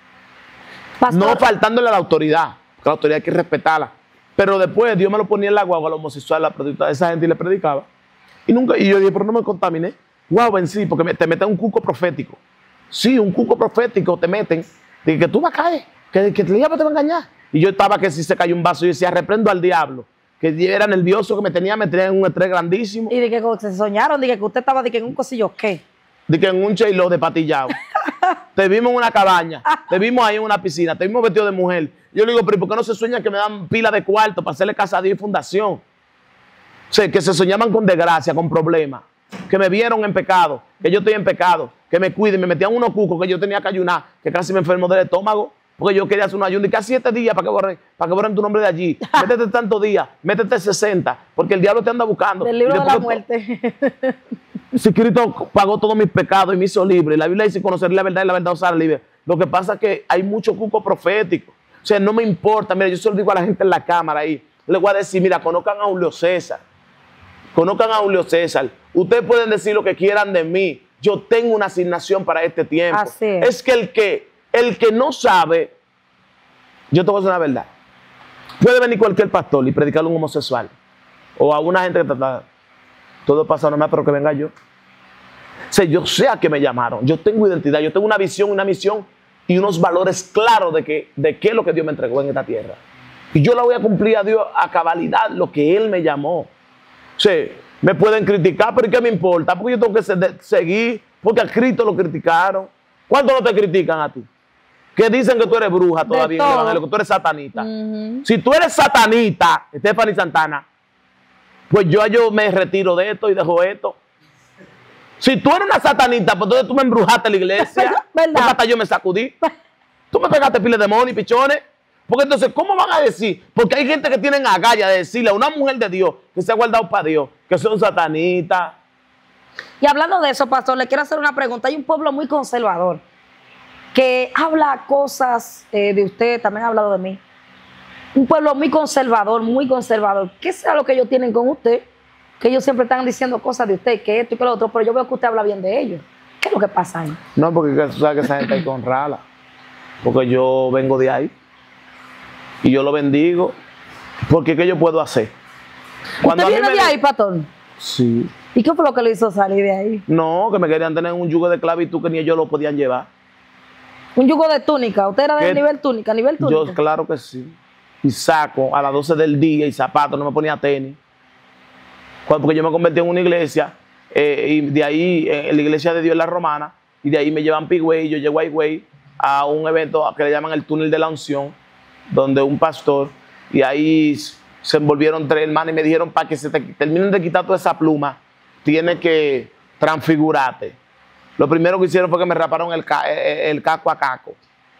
Pastor. No faltándole a la autoridad, porque la autoridad hay que respetarla. Pero después Dios me lo ponía en la guagua, a los homosexuales, a esa gente y le predicaba. Y nunca, y yo dije, pero no me contaminé. Guau, en sí, porque me, te meten un cuco profético. Sí, un cuco profético te meten, de que tú vas a caer, que, que el diablo te va a engañar. Y yo estaba que si se cayó un vaso, yo decía, reprendo al diablo. Que yo era nervioso, que me tenía, me tenía en un estrés grandísimo. Y de que se soñaron, de que usted estaba de que en un cosillo, ¿qué? De que en un cheilo de patillado. Te vimos en una cabaña, te vimos ahí en una piscina, te vimos vestido de mujer. Yo le digo, pero ¿por qué no se sueña que me dan pila de cuarto para hacerle casa a Dios y fundación? O sea, que se soñaban con desgracia, con problemas. Que me vieron en pecado, que yo estoy en pecado, que me cuiden, me metían unos cucos que yo tenía que ayunar, que casi me enfermo del estómago. Porque yo quería hacer un ayuno y casi siete días para que borren, para que borren tu nombre de allí. Métete tantos días, métete sesenta, porque el diablo te anda buscando. Del libro de la muerte. Si Cristo pagó todos mis pecados y me hizo libre. La Biblia dice conocer la verdad y la verdad os hará libre. Lo que pasa es que hay mucho cuco profético. O sea, no me importa. Mira, yo se lo digo a la gente en la cámara ahí. Le voy a decir, mira, conozcan a Julio César. Conozcan a Julio César. Ustedes pueden decir lo que quieran de mí. Yo tengo una asignación para este tiempo. Así es. Es que el que... El que no sabe, yo te voy a decir una verdad. Puede venir cualquier pastor y predicarle a un homosexual o a una gente que trata. todo pasa normal, pero que venga yo. O sea, yo sé a qué me llamaron, yo tengo identidad, yo tengo una visión, una misión y unos valores claros de, que, de qué es lo que Dios me entregó en esta tierra. Y yo la voy a cumplir a Dios a cabalidad, lo que Él me llamó. O sea, me pueden criticar, pero ¿y qué me importa? Porque yo tengo que seguir, porque a Cristo lo criticaron. ¿Cuántos no te critican a ti? Que dicen que tú eres bruja todavía en el evangelio, que tú eres satanita. Uh-huh. Si tú eres satanita, Stephanie Santana, pues yo, yo me retiro de esto y dejo esto. Si tú eres una satanita, pues entonces tú me embrujaste la iglesia. Porque hasta yo me sacudí. Tú me pegaste pile de demonios y pichones. Porque entonces, ¿cómo van a decir? Porque hay gente que tienen agallas de decirle a una mujer de Dios que se ha guardado para Dios, que son satanitas. Y hablando de eso, pastor, le quiero hacer una pregunta. Hay un pueblo muy conservador que habla cosas eh, de usted, también ha hablado de mí. Un pueblo muy conservador, muy conservador. ¿Qué sea lo que ellos tienen con usted? Que ellos siempre están diciendo cosas de usted, que esto y que lo otro, pero yo veo que usted habla bien de ellos. ¿Qué es lo que pasa ahí? No, porque tú sabes que esa gente hay que honrarla. Porque yo vengo de ahí. Y yo lo bendigo. Porque ¿qué yo puedo hacer? Cuando ¿Usted viene de ahí, pastor? Sí. ¿Y qué fue lo que le hizo salir de ahí? No, que me querían tener un yugo de esclavitud que ni ellos lo podían llevar. ¿Un yugo de túnica? ¿Usted era de nivel túnica, nivel túnica? Yo, claro que sí. Y saco a las doce del día y zapatos, no me ponía tenis. Porque yo me convertí en una iglesia, eh, y de ahí, en la iglesia de Dios en la Romana, y de ahí me llevan Pigüey, y yo llego a Higüey a un evento que le llaman el túnel de la unción, donde un pastor, y ahí se envolvieron tres hermanos y me dijeron, para que se te terminen de quitar toda esa pluma, tienes que transfigurarte. Lo primero que hicieron fue que me raparon el, ca el caco a caco.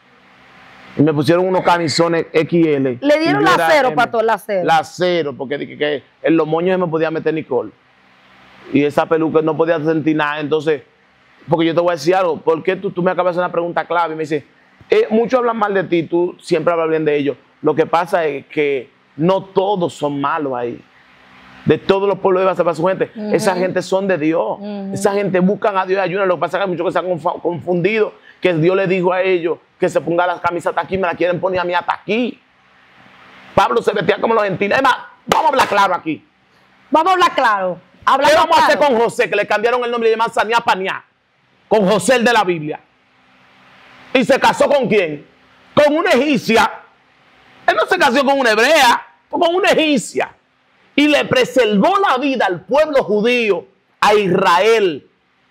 Y me pusieron unos camisones equis ele. ¿Le dieron la cero, pastor? La cero. La cero, porque dije que en los moños se me podía meter Nicole. Y esa peluca no podía sentir nada. Entonces, porque yo te voy a decir algo, ¿por qué tú, tú me acabas de hacer una pregunta clave? Y me dice, eh, muchos hablan mal de ti, tú siempre hablas bien de ellos. Lo que pasa es que no todos son malos ahí. De todos los pueblos de su gente. Uh-huh. Esa gente son de Dios. Uh-huh. Esa gente buscan a Dios y ayudan. Lo que pasa es que hay muchos que se han confundido, que Dios le dijo a ellos que se pongan las camisas hasta aquí, me la quieren poner a mí hasta aquí. Pablo se vestía como los gentiles. Es más, vamos a hablar claro aquí. Vamos a hablar claro. ¿Qué vamos claro. a hacer con José? Que le cambiaron el nombre y le llaman Sanía Paniá. Con José, el de la Biblia. ¿Y se casó con quién? Con una egipcia. Él no se casó con una hebrea, con una egipcia. Y le preservó la vida al pueblo judío, a Israel.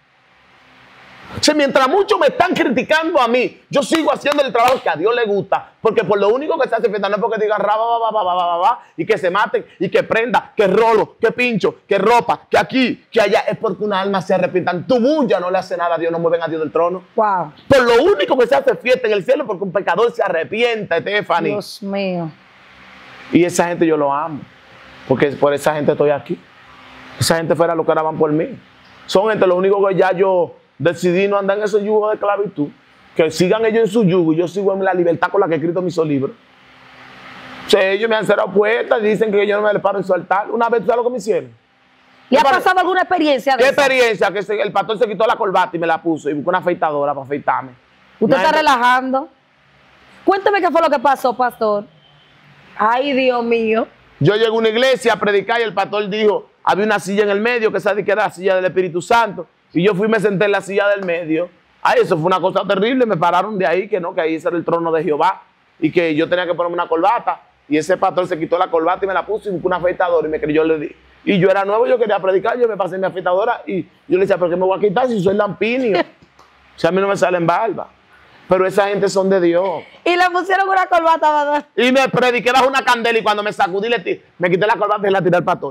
O sea, mientras muchos me están criticando a mí, yo sigo haciendo el trabajo que a Dios le gusta. Porque por lo único que se hace fiesta no es porque digan ra, va, va, va, va, va, va, y que se maten, y que prenda, que rolo, que pincho, que ropa, que aquí, que allá. Es porque una alma se arrepientan. Tu bulla no le hace nada a Dios, no mueven a Dios del trono. Wow. Por lo único que se hace fiesta en el cielo porque un pecador se arrepienta, Stephanie. Dios mío. Y esa gente yo lo amo. Porque por esa gente estoy aquí. Esa gente fuera lo que ahora van por mí. Son gente, lo único que ya yo decidí no andar en ese yugo de esclavitud. Que sigan ellos en su yugo y yo sigo en la libertad con la que he escrito mis libros. O sea, ellos me han cerrado puertas y dicen que yo no me le paro en su altar. Una vez, ¿tú sabes lo que me hicieron? ¿Le ha pasado alguna experiencia de ¿Qué esa? experiencia? Que se, el pastor se quitó la corbata y me la puso y buscó una afeitadora para afeitarme. ¿Usted no está hay... relajando? Cuénteme qué fue lo que pasó, pastor. Ay, Dios mío. Yo llegué a una iglesia a predicar y el pastor dijo, había una silla en el medio, que esa que era la silla del Espíritu Santo. Y yo fui y me senté en la silla del medio. Ay, eso fue una cosa terrible. Me pararon de ahí, que no, que ahí ese era el trono de Jehová. Y que yo tenía que ponerme una corbata. Y ese pastor se quitó la corbata y me la puso y buscó una afeitadora y me creyó. Le di. Y yo era nuevo, yo quería predicar, yo me pasé mi afeitadora y yo le decía, ¿pero qué me voy a quitar si soy lampinio? O sea, a mí no me salen barba. Pero esa gente son de Dios. Y le pusieron una corbata, pastor. Y me prediqué bajo una candela y cuando me sacudí, le me quité la corbata y la tiré al pastor.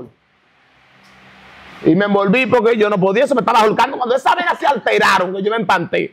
Y me envolví porque yo no podía, se me estaba ahorcando. Cuando esa vena se alteraron, que yo me empanté.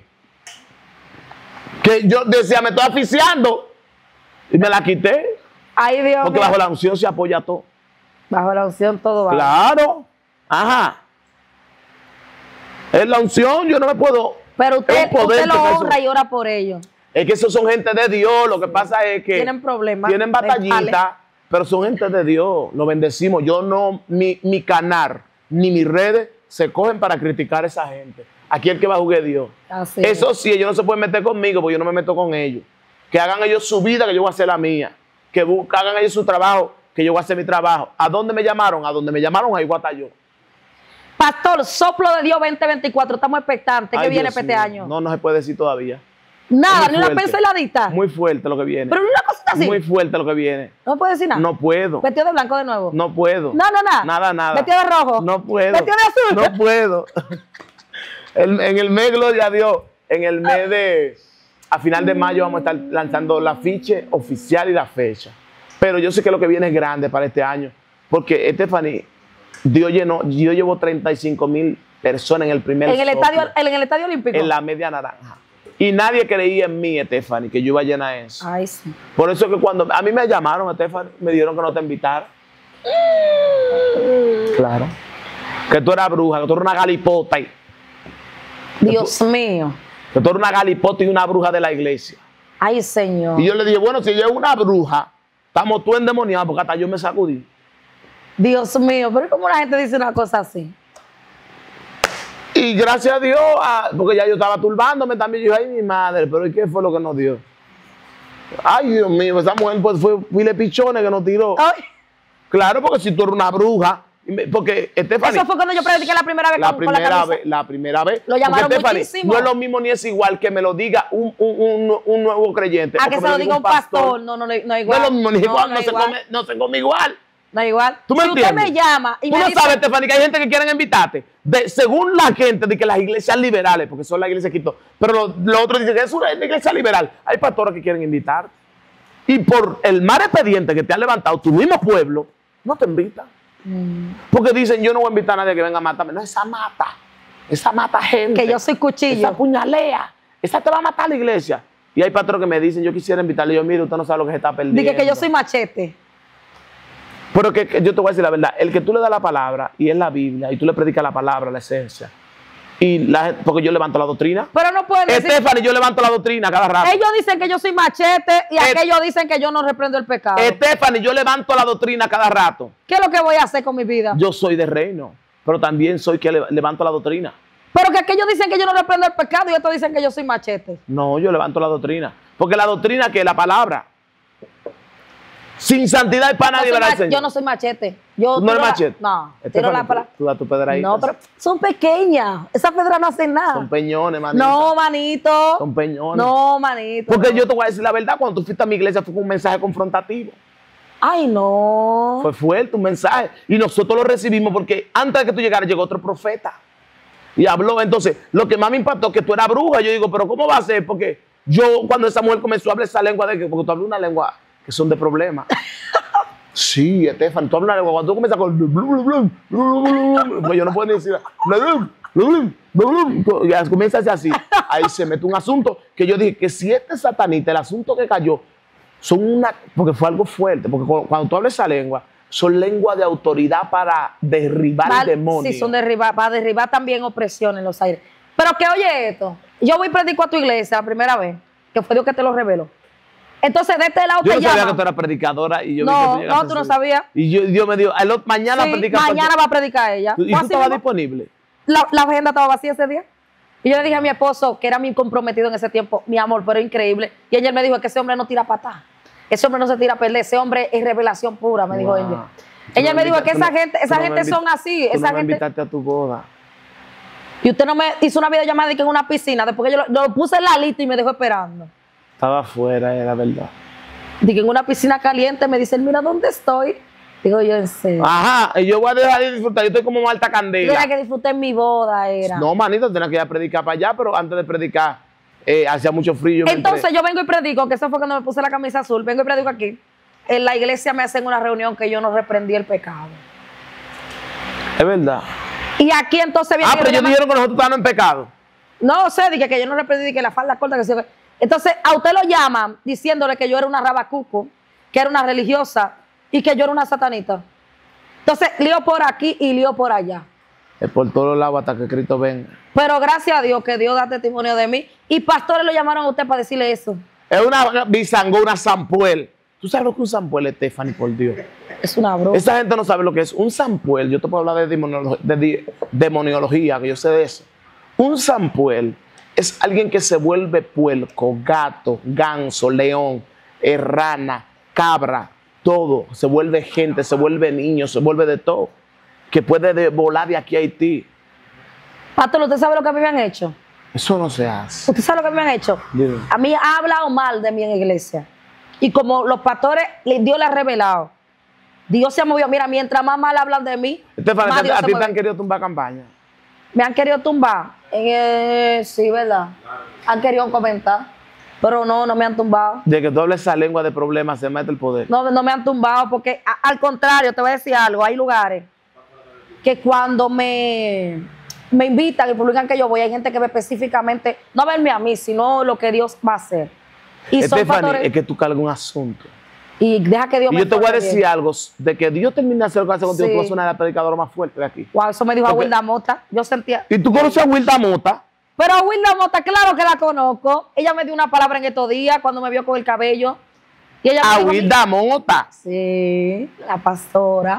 Que yo decía, me estoy asfixiando. Y me la quité. Ay, Dios Porque mío. bajo la unción se apoya todo. Bajo la unción todo va. Claro. Ajá. Es la unción, yo no me puedo... Pero usted, usted lo honra eso. y ora por ellos. Es que esos son gente de Dios. Lo que pasa es que... Tienen problemas. Tienen batallitas, pero son gente de Dios. Lo bendecimos. Yo no... Mi, mi canal, ni mis redes se cogen para criticar a esa gente. Aquí el que va a jugar es Dios. Así Eso es. sí, ellos no se pueden meter conmigo porque yo no me meto con ellos. Que hagan ellos su vida, que yo voy a hacer la mía. Que hagan ellos su trabajo, que yo voy a hacer mi trabajo. ¿A dónde me llamaron? A donde me llamaron, ahí voy a estar yo. Pastor, soplo de Dios veinte veinticuatro, estamos expectantes. ¿Qué Ay, viene Dios para este mío. año? No, no se puede decir todavía. Nada, Es ni muy una fuerte. pinceladita. Muy fuerte lo que viene. Pero ni una cosita así. Muy fuerte lo que viene. No puedo decir nada. No puedo. Vestido de blanco de nuevo. No puedo. No, no, nada. Nada, nada. Vestido de rojo. No puedo. Vestido de azul. No puedo. El- en el mes, gloria a Dios, en el mes de, a final de mayo vamos a estar lanzando la ficha oficial y la fecha. Pero yo sé que lo que viene es grande para este año. Porque, Stephanie, Dios llenó, yo llevo treinta y cinco mil personas en el primer En el, soplo, estadio, en el estadio olímpico. en la media naranja. Y nadie creía en mí, Stephanie, que yo iba a llenar eso. Ay, sí. Por eso que cuando a mí me llamaron, Stephanie, me dijeron que no te invitaron. Claro. Que tú eras bruja, que tú eras una galipota. Y, Dios mío. que tú eras una galipota y una bruja de la iglesia. Ay, Señor. Y yo le dije, bueno, si ella es una bruja, estamos tú endemoniados, porque hasta yo me sacudí. Dios mío. Pero ¿cómo la gente dice una cosa así? Y gracias a Dios, a- porque ya yo estaba turbándome también. Yo dije, ay, mi madre, pero ¿y qué fue lo que nos dio? Ay, Dios mío, esa mujer pues, fue pile pichones que nos tiró. Ay, Claro, porque si tú eres una bruja, y me- porque Stephanie, eso fue cuando yo prediqué la primera vez la con, con la primera camisa. vez, la primera vez. Lo llamaron Porque, Stephanie, muchísimo. no es lo mismo ni es igual que me lo diga un, un, un, un nuevo creyente. A o que me se lo diga un pastor. No, no, no es No igual. es lo mismo, ni No, igual, no no, es se igual. come, no se come igual. No es igual. ¿Tú me si usted me entiendes? llama y Tú me no dice, sabes, Stephanie, que hay gente que quieren invitarte. De, según la gente de que las iglesias liberales, porque son las iglesias Quito, pero los lo otros dicen que es una iglesia liberal. Hay pastores que quieren invitarte. Y por el mal expediente que te ha levantado tu mismo pueblo, no te invitan. Mm. Porque dicen, yo no voy a invitar a nadie que venga a matarme. No, esa mata. Esa mata gente. que yo soy cuchillo. Esa puñalea. Esa te va a matar la iglesia. Y hay pastores que me dicen, yo quisiera invitarle. Yo, mire, usted no sabe lo que se está perdiendo. Dije que yo soy machete. Pero que, que yo te voy a decir la verdad. El que tú le das la palabra, y es la Biblia, y tú le predicas la palabra, la esencia. Y la gente- porque yo levanto la doctrina. Pero no pueden decir. Stephanie, yo levanto la doctrina cada rato. Ellos dicen que yo soy machete y Et- aquellos dicen que yo no reprendo el pecado. Stephanie, yo levanto la doctrina cada rato. ¿Qué es lo que voy a hacer con mi vida? Yo soy de reino, pero también soy que le- levanto la doctrina. Pero que aquellos dicen que yo no reprendo el pecado y otros dicen que yo soy machete. No, yo levanto la doctrina. Porque la doctrina que es la palabra. Sin santidad y para No nadie soy verá al ma- Señor. yo no soy machete. Yo ¿Tú no tiro eres la- machete? No, tiro Stephanie, la tú- palabra. tú das tu pedradita. No, pero son pequeñas. Esas pedras no hacen nada. Son peñones, manito. No, manito. Son peñones. No, manito. Porque no. yo te voy a decir la verdad, cuando tú fuiste a mi iglesia fue con un mensaje confrontativo. Ay, no. Fue fuerte un mensaje. Y nosotros lo recibimos porque antes de que tú llegaras llegó otro profeta. Y habló. Entonces, lo que más me impactó es que tú eras bruja. Yo digo, pero ¿cómo va a ser? Porque yo, cuando esa mujer comenzó a hablar esa lengua de que, porque tú hablas una lengua que son de problemas. Sí, Estefan, tú hablas una lengua. Cuando tú comienzas con. Pues yo no puedo ni decir. Ya comienza a ser así. Ahí se mete un asunto que yo dije que si este satanita, el asunto que cayó, son una. Porque fue algo fuerte. Porque cuando, cuando tú hablas esa lengua, son lenguas de autoridad para derribar Val- el demonio. Sí, son derribar, para derribar también opresión en los aires. Pero que oye esto, yo voy y predico a tu iglesia la primera vez, que fue Dios que te lo reveló. Entonces de este lado Yo te no sabía llaman. que tú eras predicadora y yo vi No, que tú llegaste no, tú no así. sabías. Y yo, Dios me dijo, "El otro- mañana Sí, predica. mañana va a predicar ella. ¿Y Fue tú así estabas mismo. disponible? La, la agenda estaba vacía ese día. Y yo le dije a mi esposo, que era mi comprometido en ese tiempo, mi amor, pero increíble. Y ella me dijo que ese hombre no tira patada. Ese hombre no se tira a perder. Ese hombre es revelación pura, me dijo Wow. ella. Tú Ella no me dijo invita- que tú esa no- gente, tú esa no me gente invita- son así. Tú Esa no me gente. invitaste a tu boda. Y usted no me hizo una videollamada y que en una piscina, después que yo lo, lo puse en la lista y me dejó esperando. Estaba afuera, era verdad. Dije en una piscina caliente, me dicen, mira dónde estoy. Digo yo, en serio. Ajá, y yo voy a dejar de disfrutar. Yo estoy como Marta Yo Candela. tenía que disfrutar mi boda, era. No, manito, tenía que ir a predicar para allá, pero antes de predicar, eh, hacía mucho frío. yo me Entonces entré. yo vengo y predico, que eso fue cuando me puse la camisa azul, vengo y predico aquí. En la iglesia me hacen una reunión que yo no reprendí el pecado. Es verdad. Y aquí entonces viene... Ah, pero que ellos me dijeron que nosotros estábamos en pecado. No sé, dije que yo no reprendí, que la falda corta, que se... Entonces a usted lo llaman diciéndole que yo era una rabacuco, que era una religiosa y que yo era una satanita. Entonces lío por aquí y lío por allá. Es por todos lados hasta que Cristo venga. Pero gracias a Dios que Dios da testimonio de mí. Y pastores lo llamaron a usted para decirle eso. Es una bisangó, una zampuel. ¿Tú sabes lo que es un zampuel, Stephanie, por Dios? Es una broma. Esa gente no sabe lo que es un zampuel. Yo te puedo hablar de, demoniolo- de di- demoniología, que yo sé de eso. Un zampuel es alguien que se vuelve puerco, gato, ganso, león, eh, rana, cabra, todo. Se vuelve gente, se vuelve niño, se vuelve de todo. que puede de- volar de aquí a Haití. Pastor, ¿usted sabe lo que a mí me han hecho? Eso no se hace. ¿Usted sabe lo que me han hecho? Dime. A mí ha hablado mal de mí en la iglesia. Y como los pastores, Dios le ha revelado. Dios se ha movido. Mira, mientras más mal hablan de mí, Estefany, más a, Dios a se ti te mueve. han querido tumbar campaña. Me han querido tumbar. En el- sí, ¿verdad? Han querido comentar. Pero no, no me han tumbado. De que tú hables esa lengua de problemas, se mete el poder. No, no me han tumbado porque, a- al contrario, te voy a decir algo. Hay lugares que cuando me, me invitan y publican que yo voy, hay gente que ve específicamente, no a verme a mí, sino lo que Dios va a hacer. Y son Estefany, factores- es que tú cargas un asunto. Y deja que Dios Y me yo te voy a forme decir bien. algo, de que Dios termine de hacer lo que hace contigo, Sí. tú vas a ser una de las predicadoras más fuertes de aquí. Wow, eso me dijo Porque- Wilda Mota. Yo sentía. Y tú conoces a Wilda Mota. Pero a Wilda Mota, claro que la conozco. Ella me dio una palabra en estos días cuando me vio con el cabello. Y ella me A dijo mi- Wilda Mota. Sí, la pastora.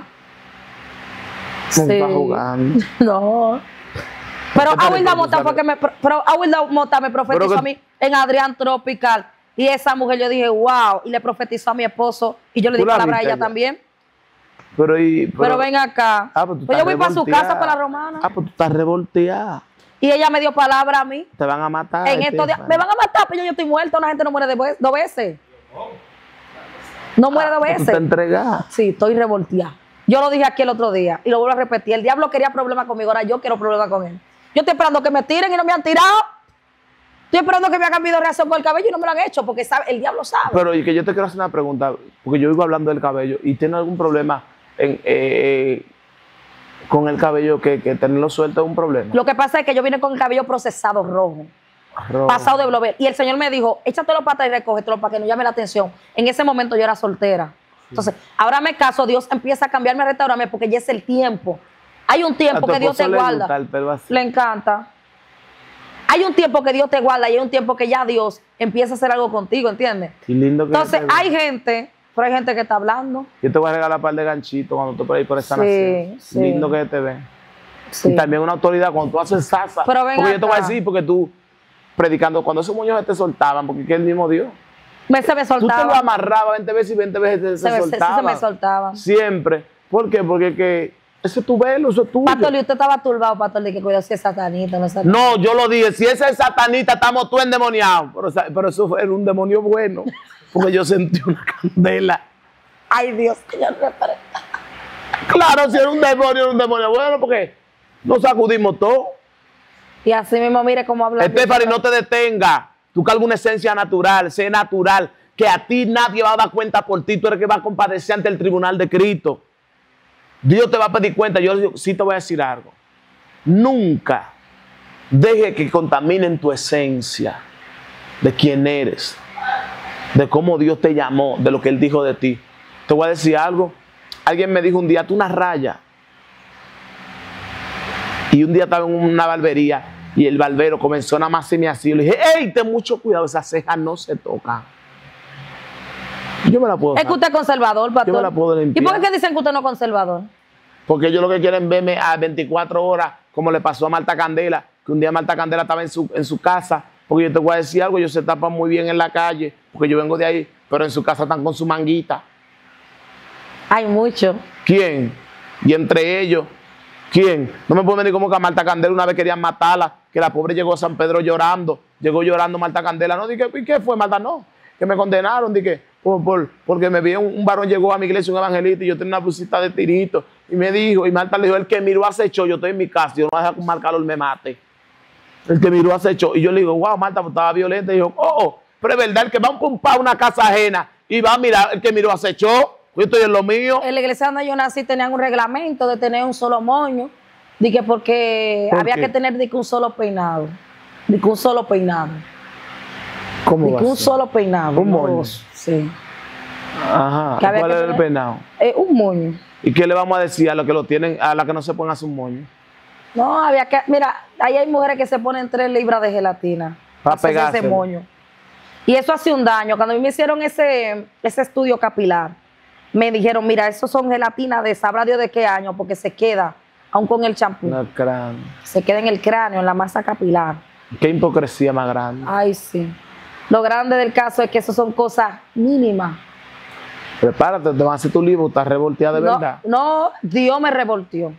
Se está jugando. No. Pero ¿Qué te a Wilda recuerdas, Mota sabes? fue que me, pero a Wilda Mota me profetizó Pero que- a mí en Adrián Tropical. Y esa mujer yo dije, wow, y le profetizó a mi esposo. Y yo le ¿Tú di la palabra a viste ella ella? también. Pero, y, Pero, ven acá. Ah, pues tú Pues estás yo voy para su revolteada. casa, para la romana. Ah, pues tú estás revolteada. Y ella me dio palabra a mí. Te van a matar. En estos días, Estefany. me van a matar, pero yo, yo estoy muerta. Una gente no muere de ve- dos veces. No muere dos Tú te veces. entregas. Sí, estoy revolteada. Yo lo dije aquí el otro día y lo vuelvo a repetir. El diablo quería problemas conmigo, ahora yo quiero problemas con él. Yo estoy esperando que me tiren y no me han tirado. Estoy esperando que me hagan video reacción con el cabello y no me lo han hecho porque sabe, el diablo sabe. Pero y que yo te quiero hacer una pregunta, porque yo vivo hablando del cabello y tiene algún problema en, eh, con el cabello que, que tenerlo suelto es un problema. Lo que pasa es que yo vine con el cabello procesado rojo, Rojo. pasado de blower. Y el Señor me dijo, échatelo para atrás y recógetelo para que no llame la atención. En ese momento yo era soltera. Entonces, ahora me caso, Dios empieza a cambiarme, a restaurarme porque ya es el tiempo. Hay un A tiempo tu que Dios te esposo le guarda. gusta el pelo así. Le encanta. Hay un tiempo que Dios te guarda y hay un tiempo que ya Dios empieza a hacer algo contigo, ¿entiendes? Qué lindo que Entonces, te ve. hay gente, pero hay gente que está hablando. Yo te voy a regalar un par de ganchitos cuando tú por ahí por esta Sí, nación. sí. Lindo que te ven. Sí. Y también una autoridad cuando tú haces salsa. Pero ven porque yo te voy a acá. decir, porque tú predicando, cuando esos moños te soltaban, porque es que el mismo Dios. Me, se me Tú te lo soltaba. amarrabas veinte veces y veinte veces te, Se me- se se- se soltaba. me soltaba. Siempre. ¿Por qué? Porque es que ese es tu velo, eso es tuyo. Pastor, y usted estaba turbado, Pastor, de que cuidado si es satanita, no es satanita. No, yo lo dije, si ese es satanista, estamos tú endemoniados. Pero, sa- pero eso fue- era un demonio bueno, porque yo sentí una candela. Ay, Dios, que yo no me paré. Claro, si era un demonio, era un demonio bueno, porque nos sacudimos todo. Y así mismo, mire cómo habla. Estefany, no te detenga. Tú cargas una esencia natural, sé natural, que a ti nadie va a dar cuenta por ti. Tú eres el que va a compadecer ante el tribunal de Cristo. Dios te va a pedir cuenta. Yo sí te voy a decir algo. Nunca deje que contaminen tu esencia de quién eres, de cómo Dios te llamó, de lo que Él dijo de ti. Te voy a decir algo. Alguien me dijo un día, tú una raya. Y un día estaba en una barbería y el barbero comenzó nada más a hacerme así. Yo le dije, hey, ten mucho cuidado, esas cejas no se tocan. Yo me la puedo Es que usted es conservador, Pastor. Yo me la puedo limpiar. ¿Y por qué dicen que usted no es conservador? Porque ellos lo que quieren verme a veinticuatro horas, como le pasó a Marta Candela, que un día Marta Candela estaba en su, en su casa, porque yo te voy a decir algo, ellos se tapan muy bien en la calle, porque yo vengo de ahí, pero en su casa están con su manguita. Hay mucho. ¿Quién? Y entre ellos, ¿quién? No me pueden venir como que a Marta Candela una vez querían matarla, que la pobre llegó a San Pedro llorando, llegó llorando Marta Candela. No, dije, ¿y qué fue, Marta? No, que me condenaron, dije, por, por, porque me vi un, un varón llegó a mi iglesia, un evangelista, y yo tenía una blusita de tirito, y me dijo, y Marta le dijo, el que miró acechó, yo estoy en mi casa, yo no voy a dejar que un mal calor me mate. El que miró acechó, y yo le digo, wow, Marta, pues estaba violenta, y dijo, oh, oh, pero es verdad, el que va a un pumpa a una casa ajena, y va a mirar, el que miró acechó, yo estoy en lo mío. En la iglesia donde yo nací tenían un reglamento de tener un solo moño. Dije porque ¿Por había qué? que tener dije, un solo peinado. Dije un solo peinado. ¿Cómo Dije va a un ser? solo peinado. Un no moño. dos. Sí. Ajá, Que había ¿cuál que es el tener- peinado? Eh, un moño. ¿Y qué le vamos a decir a los que lo tienen, a las que no se pueden hacer un moño? No, había que. Mira, ahí hay mujeres que se ponen tres libras de gelatina. Pa' hacerse ese pegárselo. moño. Y eso hace un daño. Cuando a mí me hicieron ese, ese estudio capilar, me dijeron, mira, eso son gelatinas de sabrá Dios de qué año, porque se queda, aún con el champú, No, cráneo. se queda en el cráneo, en la masa capilar. Qué hipocresía más grande. Ay, sí. Lo grande del caso es que eso son cosas mínimas. Prepárate, te van a hacer tu libro, estás revolteada de No, verdad. no, Dios me revolteó.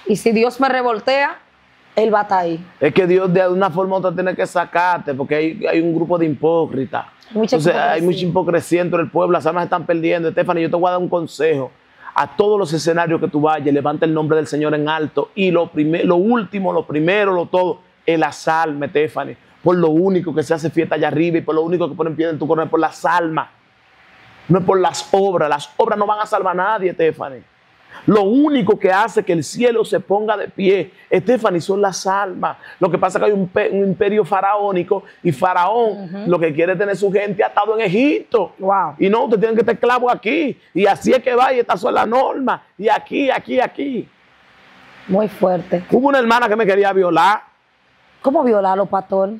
Y si Dios me revoltea, Él va a estar ahí. Es que Dios de una forma u otra tiene que sacarte, porque hay, hay un grupo de hipócritas. Mucha Entonces hipocresía. hay mucha hipocresía dentro del pueblo, las almas están perdiendo. Stephanie, yo te voy a dar un consejo. A todos los escenarios que tú vayas, levanta el nombre del Señor en alto. Y lo, primer, lo último, lo primero, lo todo, es las almas, Stephanie. Por lo único que se hace fiesta allá arriba y por lo único que ponen pie en tu corazón, por las almas. No es por las obras. Las obras no van a salvar a nadie, Stephanie. Lo único que hace que el cielo se ponga de pie, Stephanie, son las almas. Lo que pasa es que hay un, un imperio faraónico y Faraón uh-huh. lo que quiere es tener su gente atado en Egipto. Wow. Y no, usted tiene que estar esclavo aquí. Y así es que va y estas son las normas. Y aquí, aquí, aquí. Muy fuerte. Hubo una hermana que me quería violar. ¿Cómo violarlo, pastor?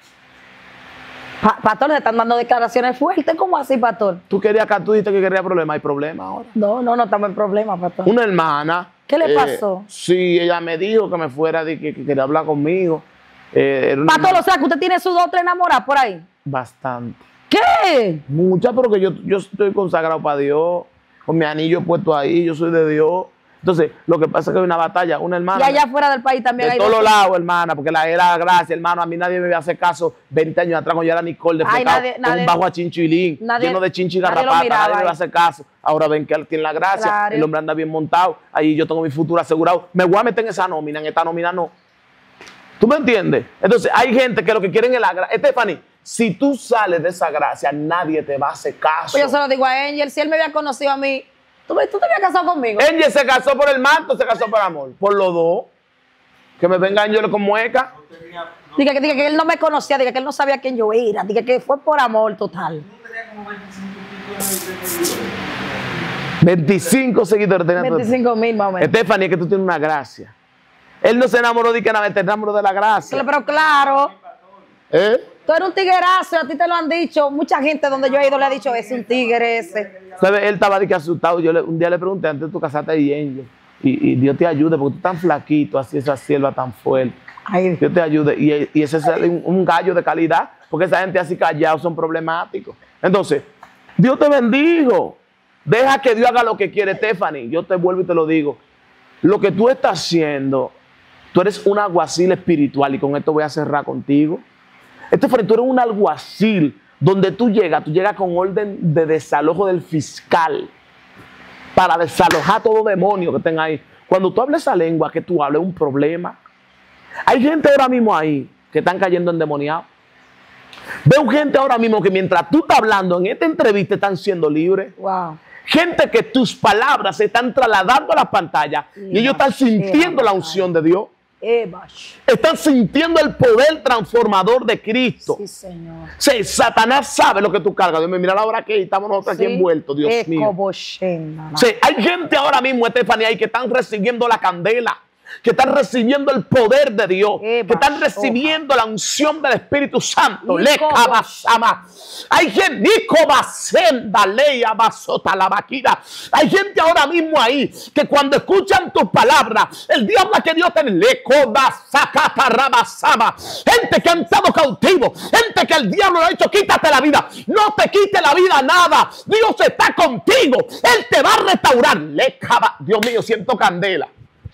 Pa pastor, le están dando declaraciones fuertes. ¿Cómo así, pastor? Tú querías que tú dijiste que quería problema. Hay problema ahora. No, no, no estamos en problema, pastor. Una hermana. ¿Qué le eh, pasó? Sí, ella me dijo que me fuera, de, que, que quería hablar conmigo. Eh, era una pastor, hermana, o sea, que usted tiene sus dos o tres enamoradas por ahí. Bastante. ¿Qué? Muchas, porque yo, yo estoy consagrado para Dios. Con mi anillo puesto ahí, yo soy de Dios. Entonces, lo que pasa es que hay una batalla, una hermana. Y allá fuera del país también de hay. De todos los lados, hermana, porque la era gracia, hermano. A mí nadie me iba a hacer caso veinte años atrás, cuando yo era Nicole de Ay, Fecao, nadie- con nadie- un bajo a chinchilín, nadie- lleno de chinchi y nadie lo garrapata, miraba nadie me iba a ahí. hacer caso. Ahora ven que él tiene la gracia, Claro. el hombre anda bien montado, ahí yo tengo mi futuro asegurado. Me voy a meter en esa nómina, en esta nómina no. ¿Tú me entiendes? Entonces, hay gente que lo que quieren es la gracia. Stephanie, si tú sales de esa gracia, nadie te va a hacer caso. Pues yo se lo digo a Angel, si él me había conocido a mí, ¿tú, tú te habías casado conmigo? Angel se casó por el manto, se casó por amor. Por los dos. Que me venga Angel con mueca. Diga que, diga que él no me conocía, diga que él no sabía quién yo era, diga que fue por amor total. veinticinco seguidores tenía todo. veinticinco mil más o menos. Stephanie, es que tú tienes una gracia. Él no se enamoró de que nada, te enamoró de la gracia. Pero claro, ¿Eh? tú eres un tiguerazo, a ti te lo han dicho. Mucha gente donde yo he ido le ha dicho, es un tigre ese. ¿Sabes? Él estaba de que asustado. Yo le, un día le pregunté, antes de tu casarte ahí, Angel, y, y Dios te ayude, porque tú tan flaquito, así esa sierva tan fuerte. Ay, Dios te ayude. Y, y ese es un, un gallo de calidad, porque esa gente así callado son problemáticos. Entonces, Dios te bendijo. Deja que Dios haga lo que quiere, Stephanie. Yo te vuelvo y te lo digo. Lo que tú estás haciendo, tú eres un alguacil espiritual, y con esto voy a cerrar contigo. Stephanie, tú eres un alguacil donde tú llegas, tú llegas con orden de desalojo del fiscal para desalojar todo demonio que tenga ahí. Cuando tú hables esa lengua que tú hables, es un problema. Hay gente ahora mismo ahí que están cayendo endemoniados. Veo gente ahora mismo que mientras tú estás hablando en esta entrevista están siendo libres. wow. Gente que tus palabras se están trasladando a la pantalla y ellos están sintiendo la unción de Dios. Eva. Están sintiendo el poder transformador de Cristo. Sí, señor. Sí, Satanás sabe lo que tú cargas. Dios mío, mira la hora que estamos nosotros aquí Sí. envueltos, Dios Eco mío. boshena, Sí, hay gente ahora mismo, Stephanie, ahí que están recibiendo la candela, que están recibiendo el poder de Dios, Eva, que están recibiendo la unción del Espíritu Santo. Nico Le cabasama. Hay gente, Nico basenda, leia basota la vaquina. Hay gente ahora mismo ahí que cuando escuchan tus palabras, el diablo que Dios te le cobasacata rabasama. Gente que han estado cautivos, gente que el diablo le ha dicho, quítate la vida. No te quite la vida nada. Dios está contigo. Él te va a restaurar. Le caba. Dios mío, siento candela.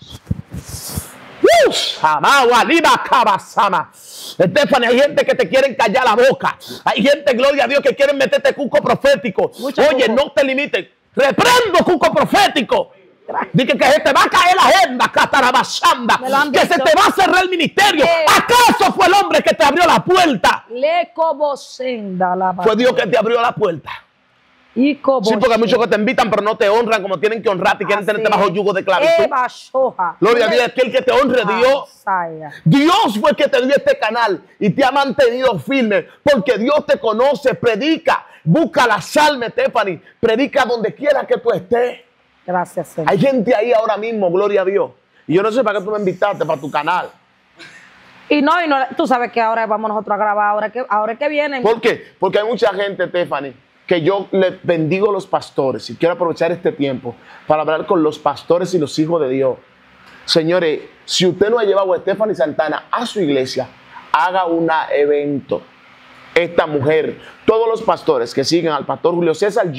Stephanie, hay gente que te quieren callar la boca. Hay gente, gloria a Dios, que quieren meterte cuco profético. Mucho Oye, cuco. no te limites. Reprendo cuco profético. Dice que se te va a caer la agenda, catarabashanda, Me lo han que dicho. se te va a cerrar el ministerio. Eh. ¿Acaso fue el hombre que te abrió la puerta? Leco bosenda la Fue Dios que te abrió la puerta. Ico Sí, porque hay boshena. muchos que te invitan, pero no te honran como tienen que honrarte y quieren Así. tenerte bajo yugo de esclavitud. Eva shoja. Gloria a Dios, es que el que te honre, Dios. Saya. Dios fue el que te dio este canal y te ha mantenido firme porque Dios te conoce. Predica, busca las almas, Stephanie. Predica donde quiera que tú estés. Gracias, Señor. Hay gente ahí ahora mismo, gloria a Dios. Y yo no sé para qué tú me invitaste, para tu canal. Y no, y no, tú sabes que ahora vamos nosotros a grabar, ahora que, ahora que vienen. ¿Por qué? Porque hay mucha gente, Stephanie, que yo le bendigo a los pastores y quiero aprovechar este tiempo para hablar con los pastores y los hijos de Dios. Señores, si usted no ha llevado a Stephanie Santana a su iglesia, haga un evento. Esta mujer, todos los pastores que siguen al pastor Julio César, yo,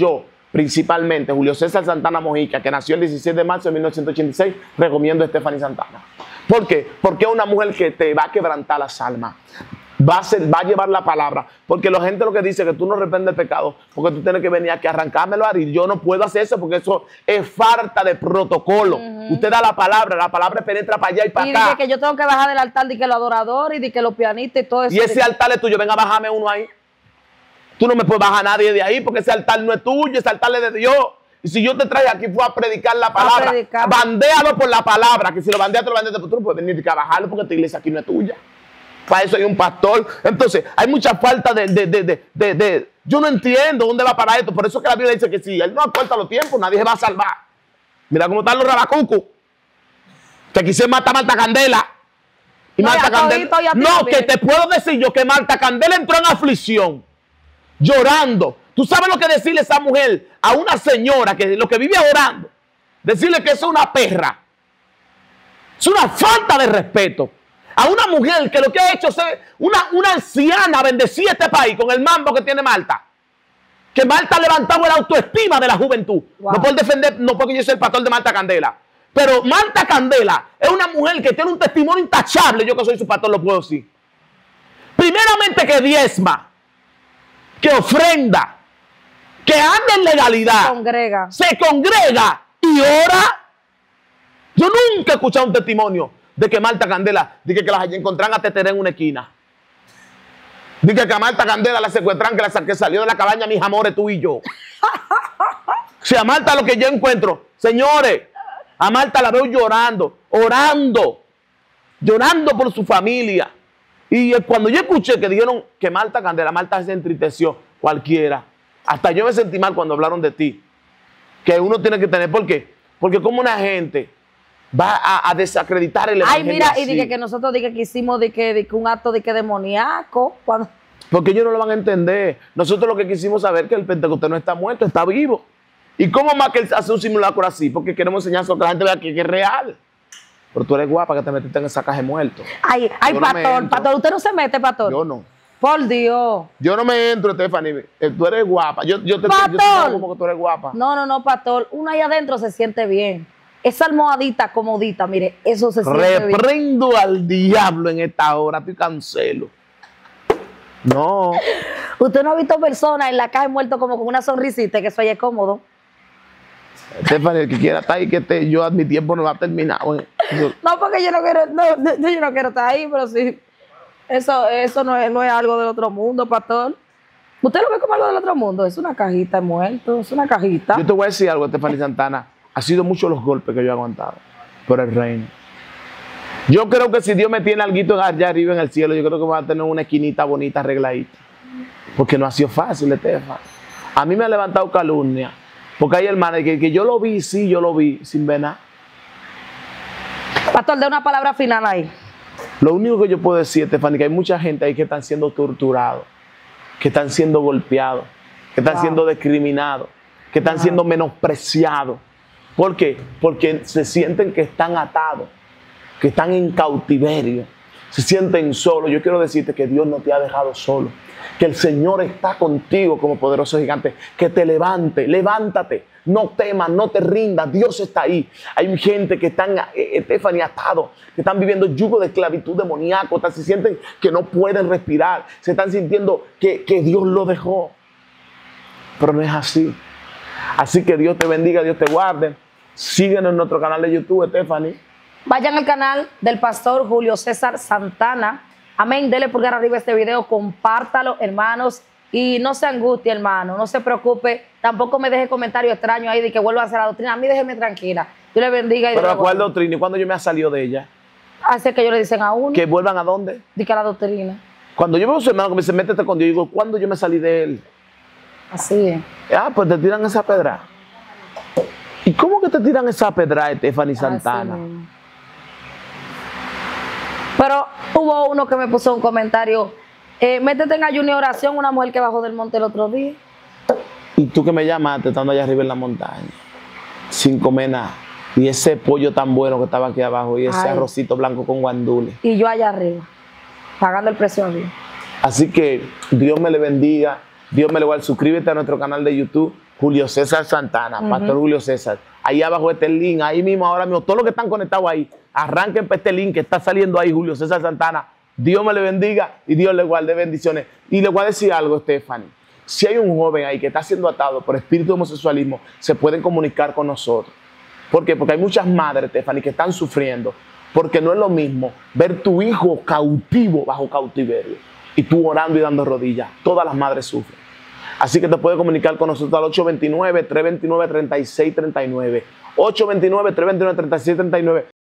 principalmente Julio César Santana Mojica, que nació el dieciséis de marzo de mil novecientos ochenta y seis, recomiendo a Stephanie Santana. ¿Por qué? Porque es una mujer que te va a quebrantar las almas. Va a, ser, va a llevar la palabra, porque la gente lo que dice que tú no arrepientes del pecado, porque tú tienes que venir aquí a arrancármelo a y yo no puedo hacer eso porque eso es falta de protocolo. Uh-huh. Usted da la palabra, la palabra penetra para allá y para y acá. Y que yo tengo que bajar del altar de que los adoradores y de que los pianistas y todo eso. Y ese altar es tuyo, venga, bájame uno ahí. Tú no me puedes bajar a nadie de ahí porque ese altar no es tuyo, ese altar es de Dios. Y si yo te traje aquí fue a predicar la palabra, predicar. Bandéalo por la palabra, que si lo bandeas, te lo bandeas, tú no puedes venir a bajarlo porque esta iglesia aquí no es tuya. Para eso hay un pastor. Entonces, hay mucha falta de, de, de, de, de, de... Yo no entiendo dónde va para esto. Por eso es que la Biblia dice que si él no acorta los tiempos, nadie se va a salvar. Mira cómo están los rabacucos. Que aquí se mata Marta Candela. Y no, Marta Candela... No, que te puedo decir yo que Marta Candela entró en aflicción. Llorando. ¿Tú sabes lo que decirle a esa mujer? A una señora que lo que vive orando. Decirle que es una perra. Es una falta de respeto. A una mujer que lo que ha hecho es una, una anciana bendecía este país con el mambo que tiene Marta. Que Marta ha levantado la autoestima de la juventud. Wow. No por defender, no porque yo soy el pastor de Marta Candela. Pero Marta Candela es una mujer que tiene un testimonio intachable. Yo que soy su pastor lo puedo decir. Primeramente que diezma, que ofrenda, que anda en legalidad. Congrega. Se congrega y ora. Yo nunca he escuchado un testimonio de que Marta Candela, de que, que las encontraron a Teteré en una esquina. De que, que a Marta Candela la secuestran, que, la, que salió de la cabaña, mis amores, tú y yo. O sea, a Marta lo que yo encuentro, señores, a Marta la veo llorando, orando, llorando por su familia. Y cuando yo escuché que dijeron que Marta Candela, Marta se entristeció, cualquiera. Hasta yo me sentí mal cuando hablaron de ti. Que uno tiene que tener, ¿por qué? Porque como una gente va a, a desacreditar el evangelio. Ay, mira, así. Y dije que nosotros dije que hicimos de que, de que un acto de que demoníaco. Cuando... Porque ellos no lo van a entender. Nosotros lo que quisimos saber es que el Pentecostés no está muerto, está vivo. ¿Y cómo más que él hace un simulacro así? Porque queremos enseñar a que la gente vea que, que es real. Pero tú eres guapa que te metiste en esa caja de muertos. Ay, ay, pastor, no pastor, usted no se mete, pastor. Yo no. Por Dios. Yo no me entro, Stephanie. Tú eres guapa. Yo, yo te pastor. Yo te como que tú eres guapa. No, no, no, pastor. Uno ahí adentro se siente bien. Esa almohadita comodita, mire, eso se siente bien. Reprendo al diablo en esta hora, te cancelo. No. Usted no ha visto personas en la caja muerto como con una sonrisita, que eso ahí es cómodo. Stephanie, el que quiera estar ahí, que esté, yo a mi tiempo no va a terminar. Yo... No, porque yo no quiero, no, no, yo no quiero estar ahí, pero sí. Eso, eso no, es, no es algo del otro mundo, pastor. ¿Usted lo ve como algo del otro mundo? Es una cajita de muerto, es una cajita. Yo te voy a decir algo, Stephanie Santana. Ha sido muchos los golpes que yo he aguantado por el reino. Yo creo que si Dios me tiene algo allá arriba en el cielo, yo creo que voy a tener una esquinita bonita, arregladita. Porque no ha sido fácil, Stephanie. A mí me ha levantado calumnia. Porque hay hermanas que, que yo lo vi, sí, yo lo vi, sin ver nada. Pastor, dé una palabra final ahí. Lo único que yo puedo decir, Stephanie, que hay mucha gente ahí que están siendo torturados, que están siendo golpeados, que están wow. siendo discriminados, que están wow. siendo menospreciados. ¿Por qué? Porque se sienten que están atados, que están en cautiverio, se sienten solos. Yo quiero decirte que Dios no te ha dejado solo, que el Señor está contigo como poderoso gigante, que te levante, levántate, no temas, no te rindas, Dios está ahí. Hay gente que están, eh, Stephanie, atados, que están viviendo yugo de esclavitud demoníaco, se sienten que no pueden respirar, se están sintiendo que, que Dios lo dejó, pero no es así. Así que Dios te bendiga, Dios te guarde. Síguenos en nuestro canal de YouTube, Stephanie. Vayan al canal del pastor Julio César Santana. Amén. Dele pulgar arriba a este video, compártalo, hermanos. Y no se angustie, hermano, no se preocupe. Tampoco me deje comentarios extraños ahí de que vuelva a hacer la doctrina. A mí déjeme tranquila. Dios le bendiga. Y ¿pero a cuál doctrina? ¿Y cuándo yo me ha salido de ella? Así que ellos le dicen a uno. ¿Que vuelvan a dónde? De que a la doctrina. Cuando yo veo a su hermano que me dice, métete con Dios, digo, ¿cuándo yo me salí de él? Así es. Ah, pues te tiran esa pedra. ¿Y cómo que te tiran esa pedra, Stephanie Santana? Pero hubo uno que me puso un comentario. Eh, métete en ayuno y oración, una mujer que bajó del monte el otro día. Y tú que me llamaste estando allá arriba en la montaña, sin comer nada. Y ese pollo tan bueno que estaba aquí abajo, y ese Ay. arrocito blanco con guandules. Y yo allá arriba, pagando el precio de Dios. Así que Dios me le bendiga, Dios me le guarde. Suscríbete a nuestro canal de YouTube, Julio César Santana, Ujú. Pastor Julio César. Ahí abajo este link, ahí mismo, ahora mismo, todos los que están conectados ahí, arranquen para este link que está saliendo ahí, Julio César Santana. Dios me le bendiga y Dios le guarde bendiciones. Y le voy a decir algo, Stephanie. Si hay un joven ahí que está siendo atado por espíritu de homosexualismo, se pueden comunicar con nosotros. ¿Por qué? Porque hay muchas madres, Stephanie, que están sufriendo. Porque no es lo mismo ver tu hijo cautivo bajo cautiverio y tú orando y dando rodillas. Todas las madres sufren. Así que te puedes comunicar con nosotros al ocho dos nueve, tres dos nueve, tres seis tres nueve. ocho dos nueve, tres dos nueve, tres seis tres nueve.